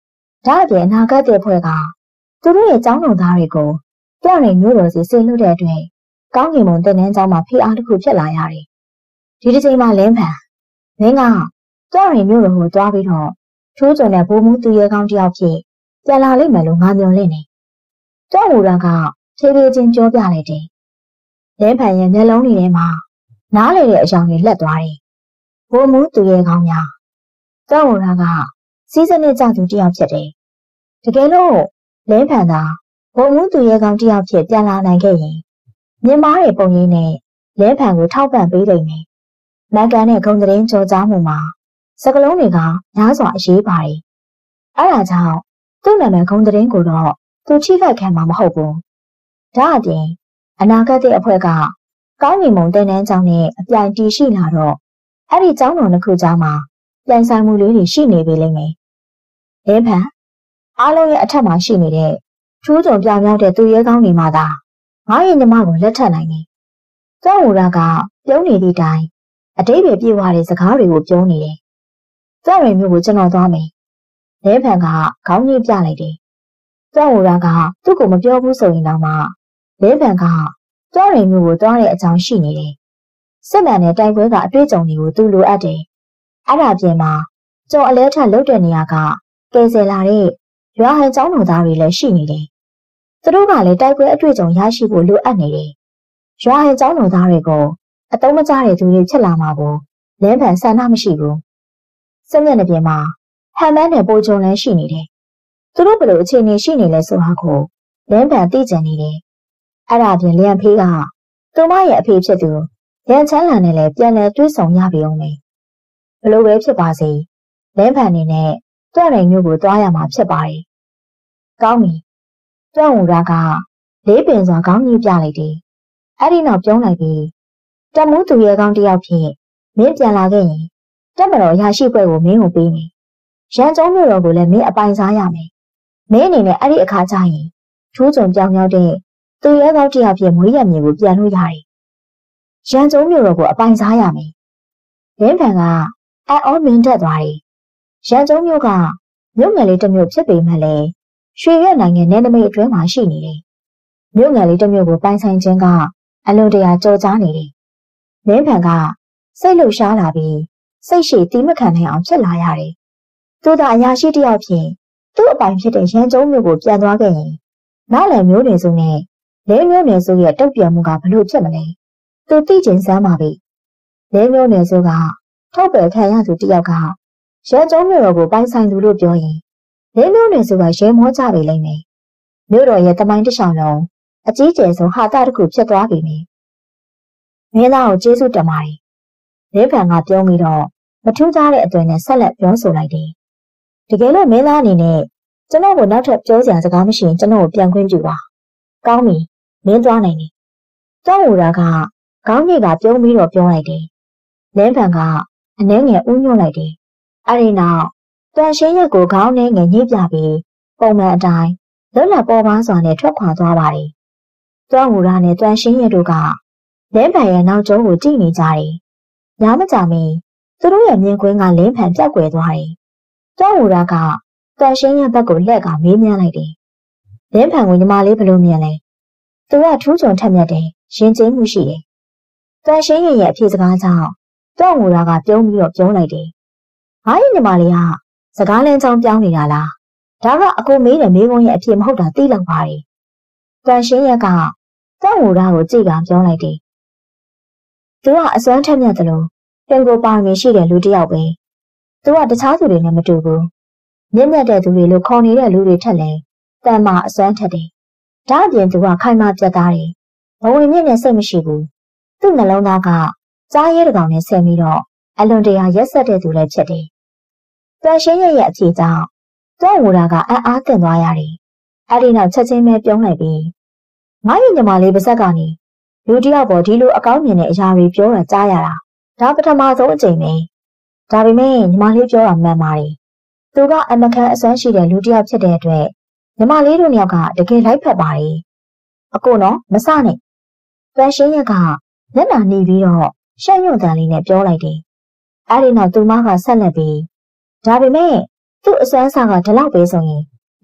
ဒါအပြင်အနာဂတ်တဲ့ဖွဲ့ကသူတို့ရဲ့ကျောင်းတော်သားတွေကိုပြရမျိုးတော်စီဆေလွတ်တဲ့အတွက်ကောင်းကင်ဘုံတင်နှန်းကျောင်းမှာဖိအားတစ်ခုဖြစ်လာရတယ်။ဒီတစ်ချိန်မှာလင်းဖန်မင်းကပြရမျိုးတော်ကိုတွားပြီးတော့ထိုးကြုံတဲ့ဘိုးမူသူရဲကောင်းတယောက်ဖြစ်ပြန်လာလိမ့်မယ်လို့ငါမျှော်လင့်နေ။ကျောင်းမူရကဖြည်းဖြည်းချင်းပြောပြလိုက်တယ်။လင်းဖန်ရဲ့မျက်လုံးတွေထဲမှာနားလေတဲ့အယောင်တွေလက်သွားတယ်။ဘိုးမူသူရဲကောင်းများကျောင်းမူရကစီးစနစ်ကြသူတယောက်ဖြစ်တယ်။တကယ်လို့လင်းဖန်သာဘုံမှုသူရဲကောင်းတယောက်ဖြစ်ပြန်လာနိုင်ခဲ့ရင်မြင်မားတဲ့ပုံရိပ်နဲ့လင်းဖန်ကိုထောက်ပံ့ပေးနိုင်တယ်။မန်ကန်တဲ့ဂုံသတင်းကြော်ကြားမှုမှာစကလုံးတွေကများစွာအရေးပါတယ်။အဲဒါကြောင့်သူ့နာမည်ဂုံသတင်းကိုတော့သူချိခိုက်ခံမှာမဟုတ်ဘူး။ဒါအပြင်အနာဂတ်တဲ့အဖွဲ့ကကောင်းကင်ဘုံတင်နှန်းကျောင်းနဲ့အပြိုင်တီရှိလာတော့အဲ့ဒီကျောင်းတော်တစ်ခုကြားမှာပြိုင်ဆိုင်မှုလေးတွေရှိနေပြီလိမ့်မယ်။လင်းဖန်အားလုံးရဲ့အထက်မှာရှိနေတဲ့ထူးချွန်ပြောင်မြောက်တဲ့သူရဲကောင်းတွေမှသာငါရဲ့ညီမကိုလက်ထပ်နိုင်တယ်။ကျောင်းဝရကပြုံးနေသည့်တိုင်အတိတ်ပဲပြေဝတဲ့စကားတွေကိုပြောနေတယ်။ကျောင်းရည်မျိုးကိုကျွန်တော်သွားမယ်။လင်းဖန်ကခေါင်းကြီးပြလိုက်တယ်။ကျောင်းဝရကသူ့ကိုမပြောဘူးဆိုရင်တော့မှလင်းဖန်ကကျောင်းရည်မျိုးကိုသွားတဲ့အကြောင်းရှိနေတယ်။စစ်မှန်တဲ့တိုင်ပွဲကအတွေ့အကြုံတွေကိုသူလိုအပ်တယ်။အဲ့ဒါပြင်မှာကျော်အလဲထက်လုတ်တဲ့နေရာကကယ်ဆယ်လာတဲ့ရွာဟန်ကျောင်းတော်သားတွေလည်းရှိနေတယ်။သူတို့ကလည်းတိုက်ပွဲအတွေ့အကြုံရရှိဖို့လိုအပ်နေတယ်။ရွာဟန်ကျောင်းတော်သားတွေကိုအတုံးမကျတဲ့သူတွေဖြစ်လာမှာကိုလင်းဖန်ဆန္ဒမရှိဘူး။စစ်မျက်နှာပြင်မှာဟန်မန်းနဲ့ပိုချုံလည်းရှိနေတယ်။သူတို့ဘယ်လိုအခြေအနေရှိနေလဲဆိုတာကိုလင်းဖန်သိကြနေတယ်။အဲ့ဒါပြင်လျံဖေးကသူမရဲ့အဖေဖြစ်သူရန်ချမ်းလာနဲ့လည်းပြန်လည်တွေ့ဆုံရပြီအောင်မယ်။ဘယ်လိုပဲဖြစ်ပါစေလင်းဖန်အနေနဲ့တွန့်ရင်မျိုးကိုသွားရမှာဖြစ်ပါတယ်။ကောင်းပြီ။တွန့်ဝူရာကလေးပင်စွာခေါင်းကြီးပြလိုက်တယ်။အဲ့ဒီနောက်ပြုံးလိုက်ပြီးတမူးသူရဲကောင်းတယောက်ဖြင့်မင်းပြန်လာခဲ့ရင်တက်မတော်ရရှိပွဲကိုမင်းကိုပေးမယ်။ရန်ကျုံမျိုးတော်ကိုလည်းမင်းအပိုင်စားရမယ်။မင်းအနေနဲ့အဲ့ဒီအခါကျရင်ထူးချွန်ပြောင်မြောက်တဲ့သူရဲကောင်းတယောက်ဖြင့်မွေးရမြေကိုပြန်လို့ရတယ်။ရန်ကျုံမျိုးတော်ကိုအပိုင်စားရမယ်။လင်းဖန်ကအံ့ဩမင်းတက်သွားတယ်။ရန်ကျုံမျိုးကမြို့ငယ်လေးတစ်မြို့ဖြစ်ပေမဲ့လည်းရွှေရွက်နိုင်ငံနယ်နိမိတ်အတွင်းမှာရှိနေတယ်။မြို့ငယ်လေးတစ်မြို့ကိုပိုင်ဆိုင်ခြင်းကအလွန်တရာကြော်ကြားနေတယ်။လင်းဖန်ကစိတ်လှုပ်ရှားလာပြီးစိတ်ရှည်တီးမခံနိုင်အောင်ဖြစ်လာရတယ်။သူသာအရာရှိတစ်ယောက်ဖြင့်သူ့အပိုင်ဖြစ်တဲ့ရန်ကျုံမြို့ကိုပြန်သွားခဲ့ရင်နောက်လည်းမျိုးနယ်စုနဲ့လဲမျိုးနယ်စုရဲ့တုတ်ပြန်မှုကဘလို့ဖြစ်မလဲ။သူသိကျင်စမ်းပါပြီ။လဲမျိုးနယ်စုကထုတ်ပယ်ခံရသူတစ်ယောက်ကရန်ကျုံမြို့တော်ကိုပိုင်ဆိုင်သူလို့ပြောရင်လင်းမျိုးနယ်စုကရဲမောကြပြီလိမ့်မယ်။မြို့တော်ရဲ့တမိုင်းတစ်ချောင်းလုံးအကြီးကျယ်ဆုံးဟာတာတစ်ခုဖြစ်သွားပြီမယ်။မင်းသားကိုကျေးဇူးတင်ပါတယ်။လင်းဖန်ကပြောပြီးတော့မထူးခြားတဲ့အသွင်နဲ့ဆက်လက်ပြောဆိုလိုက်တယ်။တကယ်လို့မင်းသားအနေနဲ့ကျွန်တော်ကိုနောက်ထပ်ပြောစရာစကားမရှိရင်ကျွန်တော်ကိုပြန်ခွင့်ပြုပါ။ကောင်းပြီ။မင်းသွားနိုင်တယ်။ကျောင်းဝူရာကခေါင်းကြီးကပြုံးပြီးတော့ပြောလိုက်တယ်။လင်းဖန်ကအနှဲငယ်ဥညွှတ်လိုက်တယ်။အဲဒီနောက်တန်ရှင်းရက်ကိုခေါင်းနဲ့ငယ်ညှိပြပြီးပုံမှန်အတိုင်းလွတ်လပ်ပေါ်ပါစွာနဲ့ထွက်ခွာသွားပါတယ်။ကျောင်းဝူရာနဲ့တန်ရှင်းရက်တို့ကလင်းဖန်ရဲ့နောက်ကျောကိုကြည့်နေကြတယ်။ညမကြမီသူတို့ရဲ့မြင်ကွင်းကလင်းဖန်ပြောက်ကွယ်သွားတယ်။ကျောင်းဝူရာကတန်ရှင်းရက်ဘက်ကိုလှည့်ကမေးမြန်းလိုက်တယ်။လင်းဖန်ကိုညီမလေးဘယ်လိုမြင်လဲ။သူကထူးချွန်ထက်မြက်တယ်။ရင်ကျိမှုရှိတယ်။တန်ရှင်းရက်ရဲ့အဖြစ်စကားကြောင့်ကျောင်းဝူရာကပြုံးပြီးတော့ပြောလိုက်တယ်။ငါရဲ့ညီမလေးကစကားလမ်းကြောင်းပြောင်းနေတာလား။ဒါကအကိုမေးတဲ့မေးခွန်းရဲ့အဖြစ်မဟုတ်တာသိလောက်ပါတယ်။တန်ရှင်းရက်ကကျောင်းဝူရာကိုကြည့်ကပြောလိုက်တယ်။သူကအစွမ်းထက်မြက်တယ်လို့ပင်ကိုပါရမီရှိတဲ့လူတစ်ယောက်ပဲ။သူကတခြားသူတွေနဲ့မတူဘူး။မြင့်မြတ်တဲ့သူတွေလို့ခေါ်နေတဲ့လူတွေထက်လည်းတန်မာအစွမ်းထက်တယ်။ဒါအပြင်သူကခိုင်မာပြတ်သားတယ်။ဘဝင်မြင့်နဲ့စိတ်မရှိဘူး။သူ့နှလုံးသားကကြားရဲတကောင်နဲ့ဆင်ပြီးတော့အလွန်တရာရက်ဆက်တဲ့သူလည်းဖြစ်တယ်။တန်ရှင်းရဲ့ရဲ့အဖြစ်ကြောင့်ကျောင်းဝူရာကအံ့အားသင့်သွားရတယ်။အဲဒီနောက်ချက်ချင်းပဲပြုံးလိုက်ပြီးငါ့ရဲ့ညီမလေးပါဇက်ကနေလူတယောက်ပေါ်ဒီလိုအကောင်းမြင်တဲ့အရာတွေပြောတာကြားရတာဒါပထမဆုံးအကြိမ်ပဲ။ဒါပေမဲ့ညီမလေးပြောတာမှန်ပါတယ်။သူကအမကန်အစွမ်းရှိတဲ့လူတယောက်ဖြစ်တဲ့အတွက်ညီမလေးတို့နှစ်ယောက်ကတကယ်လိုက်ဖက်ပါတယ်။အကိုနော်မစနဲ့။တန်ရှင်းရက်ကမျက်နှာနှီးပြီးတော့ရှက်ရွံ့တန်လေးနဲ့ပြောလိုက်တယ်။အဲဒီနောက်သူမကဆက်လက်ပြီးဒါပေမဲ့သူ့အစွမ်းစားကဒီလောက်ပဲဆိုရင်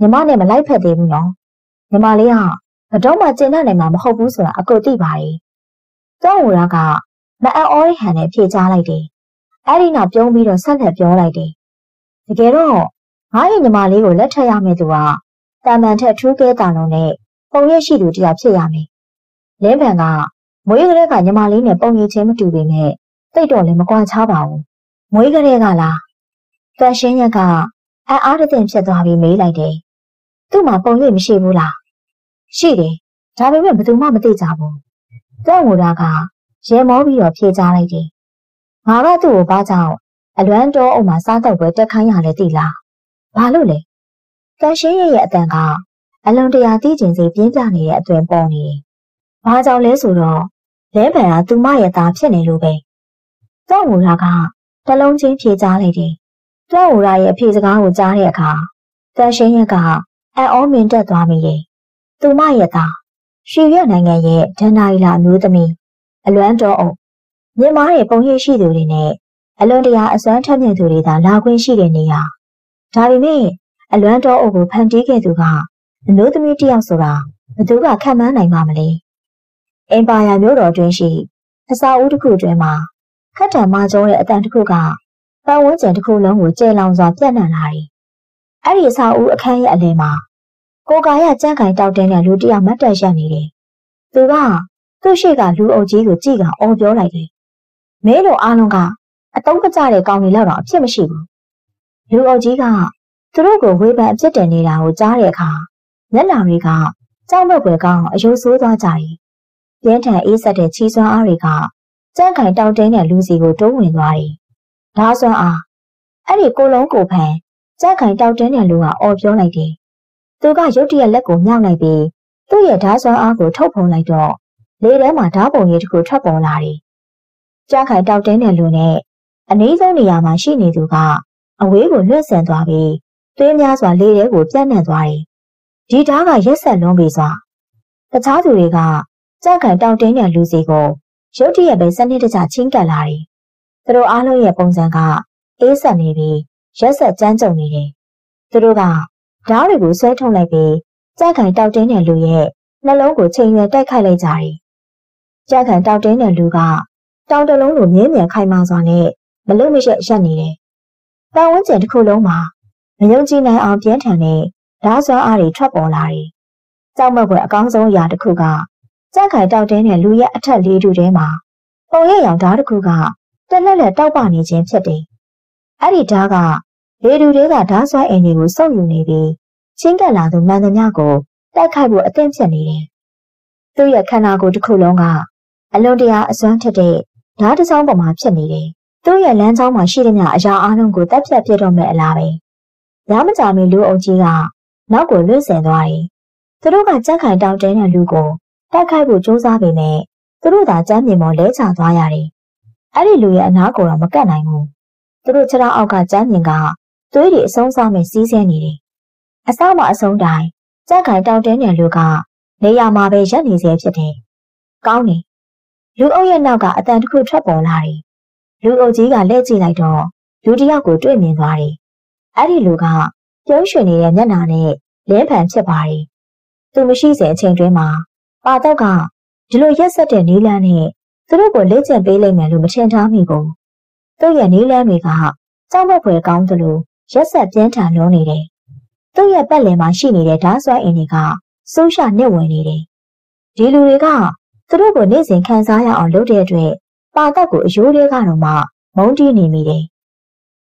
ညီမနဲ့မလိုက်ဖက်သေးဘူးနော်ညီမလေးကဘတော့မှကျင်တတ်နိုင်မှာမဟုတ်ဘူးဆိုတာအကိုသိပါတယ်ကျောင်းဝရကမအံ့ဩတဲ့ဟန်နဲ့ဖြေချလိုက်တယ်အဲ့ဒီနောက်ပြုံးပြီးတော့ဆက်လက်ပြောလိုက်တယ်တကယ်တော့ငါ့ရဲ့ညီမလေးကိုလက်ထပ်ရမယ့်သူကတာမန်ထက်ထူးကဲတာလုံးနဲ့ပုံရိပ်ရှိသူတရားဖြစ်ရမယ်လင်းဖန်ကမွေးကလေးကညီမလေးနဲ့ပုံရိပ်ချင်းမတူပေမဲ့တိတ်တော့လည်းမကွာခြားပါဘူးမွေးကလေးကလားတန်ရှင်းရက်ကအံ့အားတဲ့ဖြစ်သွားပြီးမေးလိုက်တယ်သူ့မှာပုံရိပ်မရှိဘူးလားရှိတယ်ဒါပေမဲ့ဘယ်သူမှမသိကြဘူးကျောင်းဝရကရဲမောပြီးတော့ဖြေချလိုက်တယ်ငါကသူ့ကိုဘာကြောင့်အလွမ်းတော်အုံမှာစားတော့ပွဲတက်ခိုင်းရလဲသိလားဘာလို့လဲတန်ရှင်းရဲ့အတန်ကအလွန်တရာသိကျင်စိပြင်းပြနေတဲ့အသွင်ပေါ်နေတယ်ဘာကြောင့်လဲဆိုတော့လဲဖန်ကသူမရဲ့သားဖြစ်နေလို့ပဲကျောင်းဝရကတလုံးချင်းဖြေချလိုက်တယ်ကျောင်းဝရရဲ့အဖေစကားကိုကြားတဲ့အခါတန်ရှင်းရဲ့ကအံ့ဩမြင်တက်သွားမိတယ်သူမရဲ့သားရွှေရနိုင်ငံရဲ့ဒဏ္ဍာရီလာမျိုးသမီးအလွမ်းတော်အုံမြင်မာတဲ့ပုံရိပ်ရှိသူတွေနဲ့အလွန်တရာအစွမ်းထက်မြင့်သူတွေသာလာခွင့်ရှိတဲ့နေရာဒါပေမဲ့အလွမ်းတော်အုံကိုဖန်တီးခဲ့သူကအမျိုးသမီးတစ်ယောက်ဆိုတာဘယ်သူကခံမှန်းနိုင်ပါမလဲအင်ပါယာမျိုးတော်တွင်ရှိအစာအုပ်တစ်ခုတွင်မှာခက်တံမကျော်တဲ့အတန်တစ်ခုကပတ်ဝန်းကျင်တစ်ခုလုံးကိုကျဲလောင်စွာပြန့်နှံ့လာတယ်အဲ့ဒီအစာအုပ်အခန်းရဲ့အလယ်မှာကိုကာရကြန့်ခိုင်တောက်တင်းတဲ့လူတစ်ယောက်မတ်တက်ရက်နေတယ်သူကသူ့ရှိကလူအုပ်ကြီးကိုကြည့်ကအော်ပြောလိုက်တယ်မင်းတို့အားလုံးကအတုံးပကျတဲ့ကောင်းနေလောက်တော့အဖြစ်မရှိဘူးလူအုပ်ကြီးကသူတို့ကိုဝေဖန်အပြစ်တင်နေတာကိုကြားတဲ့အခါမျက်နှာတွေကကြောက်မက်ွယ်ကောင်းအယိုးဆိုးသွားကြတယ်ပြင်းထန်အေးဆက်တဲ့ချီစွမ်းအားတွေကကြန့်ခိုင်တောက်တင်းတဲ့လူစီကိုတိုးဝင်သွားတယ်ဓာစွမ်းအားအဲ့ဒီကိုလုံးကိုဖန်ကြန့်ခိုင်တောက်တင်းတဲ့လူကအော်ပြောလိုက်တယ်သူကရုတ်တရက်လက်ကိုမြောက်လိုက်ပြီးသူ့ရဲ့ဓာစွမ်းအားကိုထုတ်ဖုံလိုက်တော့လေထဲမှာဓာပုံရိပ်တစ်ခုထွက်ပေါ်လာတယ်ကြန့်ခိုင်တောက်တင်းတဲ့လူနဲ့အနည်းဆုံးနေရာမှာရှိနေသူကအဝေးကိုလွင့်ဆန်သွားပြီးသွေးများစွာလေထဲကိုပြန့်နှံ့သွားတယ်ဒီဓာကရက်ဆက်လုံးပြီးစွာတခြားသူတွေကကြန့်ခိုင်တောက်တင်းတဲ့လူစီကိုရုတ်တရက်ပဲစနစ်တကျချင်းကပ်လာတယ်သူတို့အားလုံးရဲ့ပုံစံကအေးဆက်နေပြီးရက်ဆက်ကြမ်းကြုတ်နေတယ်သူတို့ကဓာတ်တွေကိုဆွဲထုတ်လိုက်ပြီးကြက်ခိုင်တောက်တင်းတဲ့လူရဲ့နှလုံးကိုချိန်ရွယ်တိုက်ခိုက်လိုက်ကြတယ်။ကြက်ခိုင်တောက်တင်းတဲ့လူကတောင်တလုံးလိုမြဲမြံခိုင်မာစွာနဲ့မလွတ်မရက်ရက်နေတယ်။ပတ်ဝန်းကျင်တစ်ခုလုံးမှာမယုံကြည်နိုင်အောင်ပြင်းထန်တဲ့ဓာတ်စွမ်းအားတွေထွက်ပေါ်လာတယ်။ကြောက်မက်ဖွယ်အကောင်းဆုံးအရာတစ်ခုကကြက်ခိုင်တောက်တင်းတဲ့လူရဲ့အထက်လေးထုထဲမှာပုံရိပ်ရောင်ဓာတ်တစ်ခုကတက်လက်လက်တောက်ပနေခြင်းဖြစ်တယ်။အဲ့ဒီဓာတ်ကလေထုတွေကဓာတ်စွမ်းအင်တွေကိုစုပ်ယူနေပြီးချင်းကပ်လာသူမှန်သမျှကိုတိုက်ခိုက်ဖို့အသင့်ဖြစ်နေတယ်။သူ့ရဲ့ခန္ဓာကိုယ်တစ်ခုလုံးကအလွန်တရာအစွမ်းထက်တဲ့ဓာတ်တစ်စောင်းပေါ်မှာဖြစ်နေတယ်။သူ့ရဲ့လမ်းကြောင်းမှာရှိတဲ့မြအရာအလုံးကိုတက်ဖြတ်ပြတော့မဲ့အလားပဲ။ညမကြမီလူအုပ်ကြီးကနောက်ကိုလွင့်ဆင်သွားတယ်။သူတို့ကကြက်ခိုင်တောင်တင်းတဲ့လူကိုတိုက်ခိုက်ဖို့ကြိုးစားပေမဲ့သူတို့သာကြမ်းမြင်ပေါ်လဲချသွားရတယ်။အဲ့ဒီလူရဲ့အနာကိုတော့မကတ်နိုင်ဘူး။သူတို့ခြေထောက်အောက်ကကြမ်းမြင်ကသွေးတွေအဆုံးစားမဲ့စီးဆင်းနေတယ်။အစမှအဆုံးတိုင်းကြက်ခိုင်တောင်တင်းတဲ့လူကနေရာမှာပဲရပ်နေစေဖြစ်တယ်။ကောင်းတယ်။လူအုပ်ရဲ့နောက်ကအတန်တစ်ခုထွက်ပေါ်လာတယ်။လူအုပ်ကြီးကလှည့်ကြည့်လိုက်တော့လူတစ်ယောက်ကိုတွေ့မြင်သွားတယ်။အဲ့ဒီလူကပြုံးရွှင်နေတဲ့မျက်နှာနဲ့လင်းဖန်ဖြစ်ပါတယ်။သူမရှိစေအချိန်တွင်းမှာပါတော့ကဒီလိုရက်ဆက်တဲ့နီးလန်းနဲ့သူတို့ကိုလက်ကျန်ပေးလိုက်မယ်လို့မထင်ထားမိဘူး။သူ့ရဲ့နီးလန်းတွေကကြောက်မက်ဖွယ်ကောင်းသလိုရက်ဆက်ပြင်းထန်လုံးနေတယ်။သူ့ရဲ့ပတ်လည်မှာရှိနေတဲ့ဓာတ်စွမ်းအင်တွေကစိုးရှနစ်ဝင်နေတယ်။ဒီလူတွေကသူတို့ကိုနေ့စဉ်ခံစားရအောင်လုပ်တဲ့အတွက်ပါတော့ကိုအယိုးတွေကတော့မှမုန်းတီးနေမိတယ်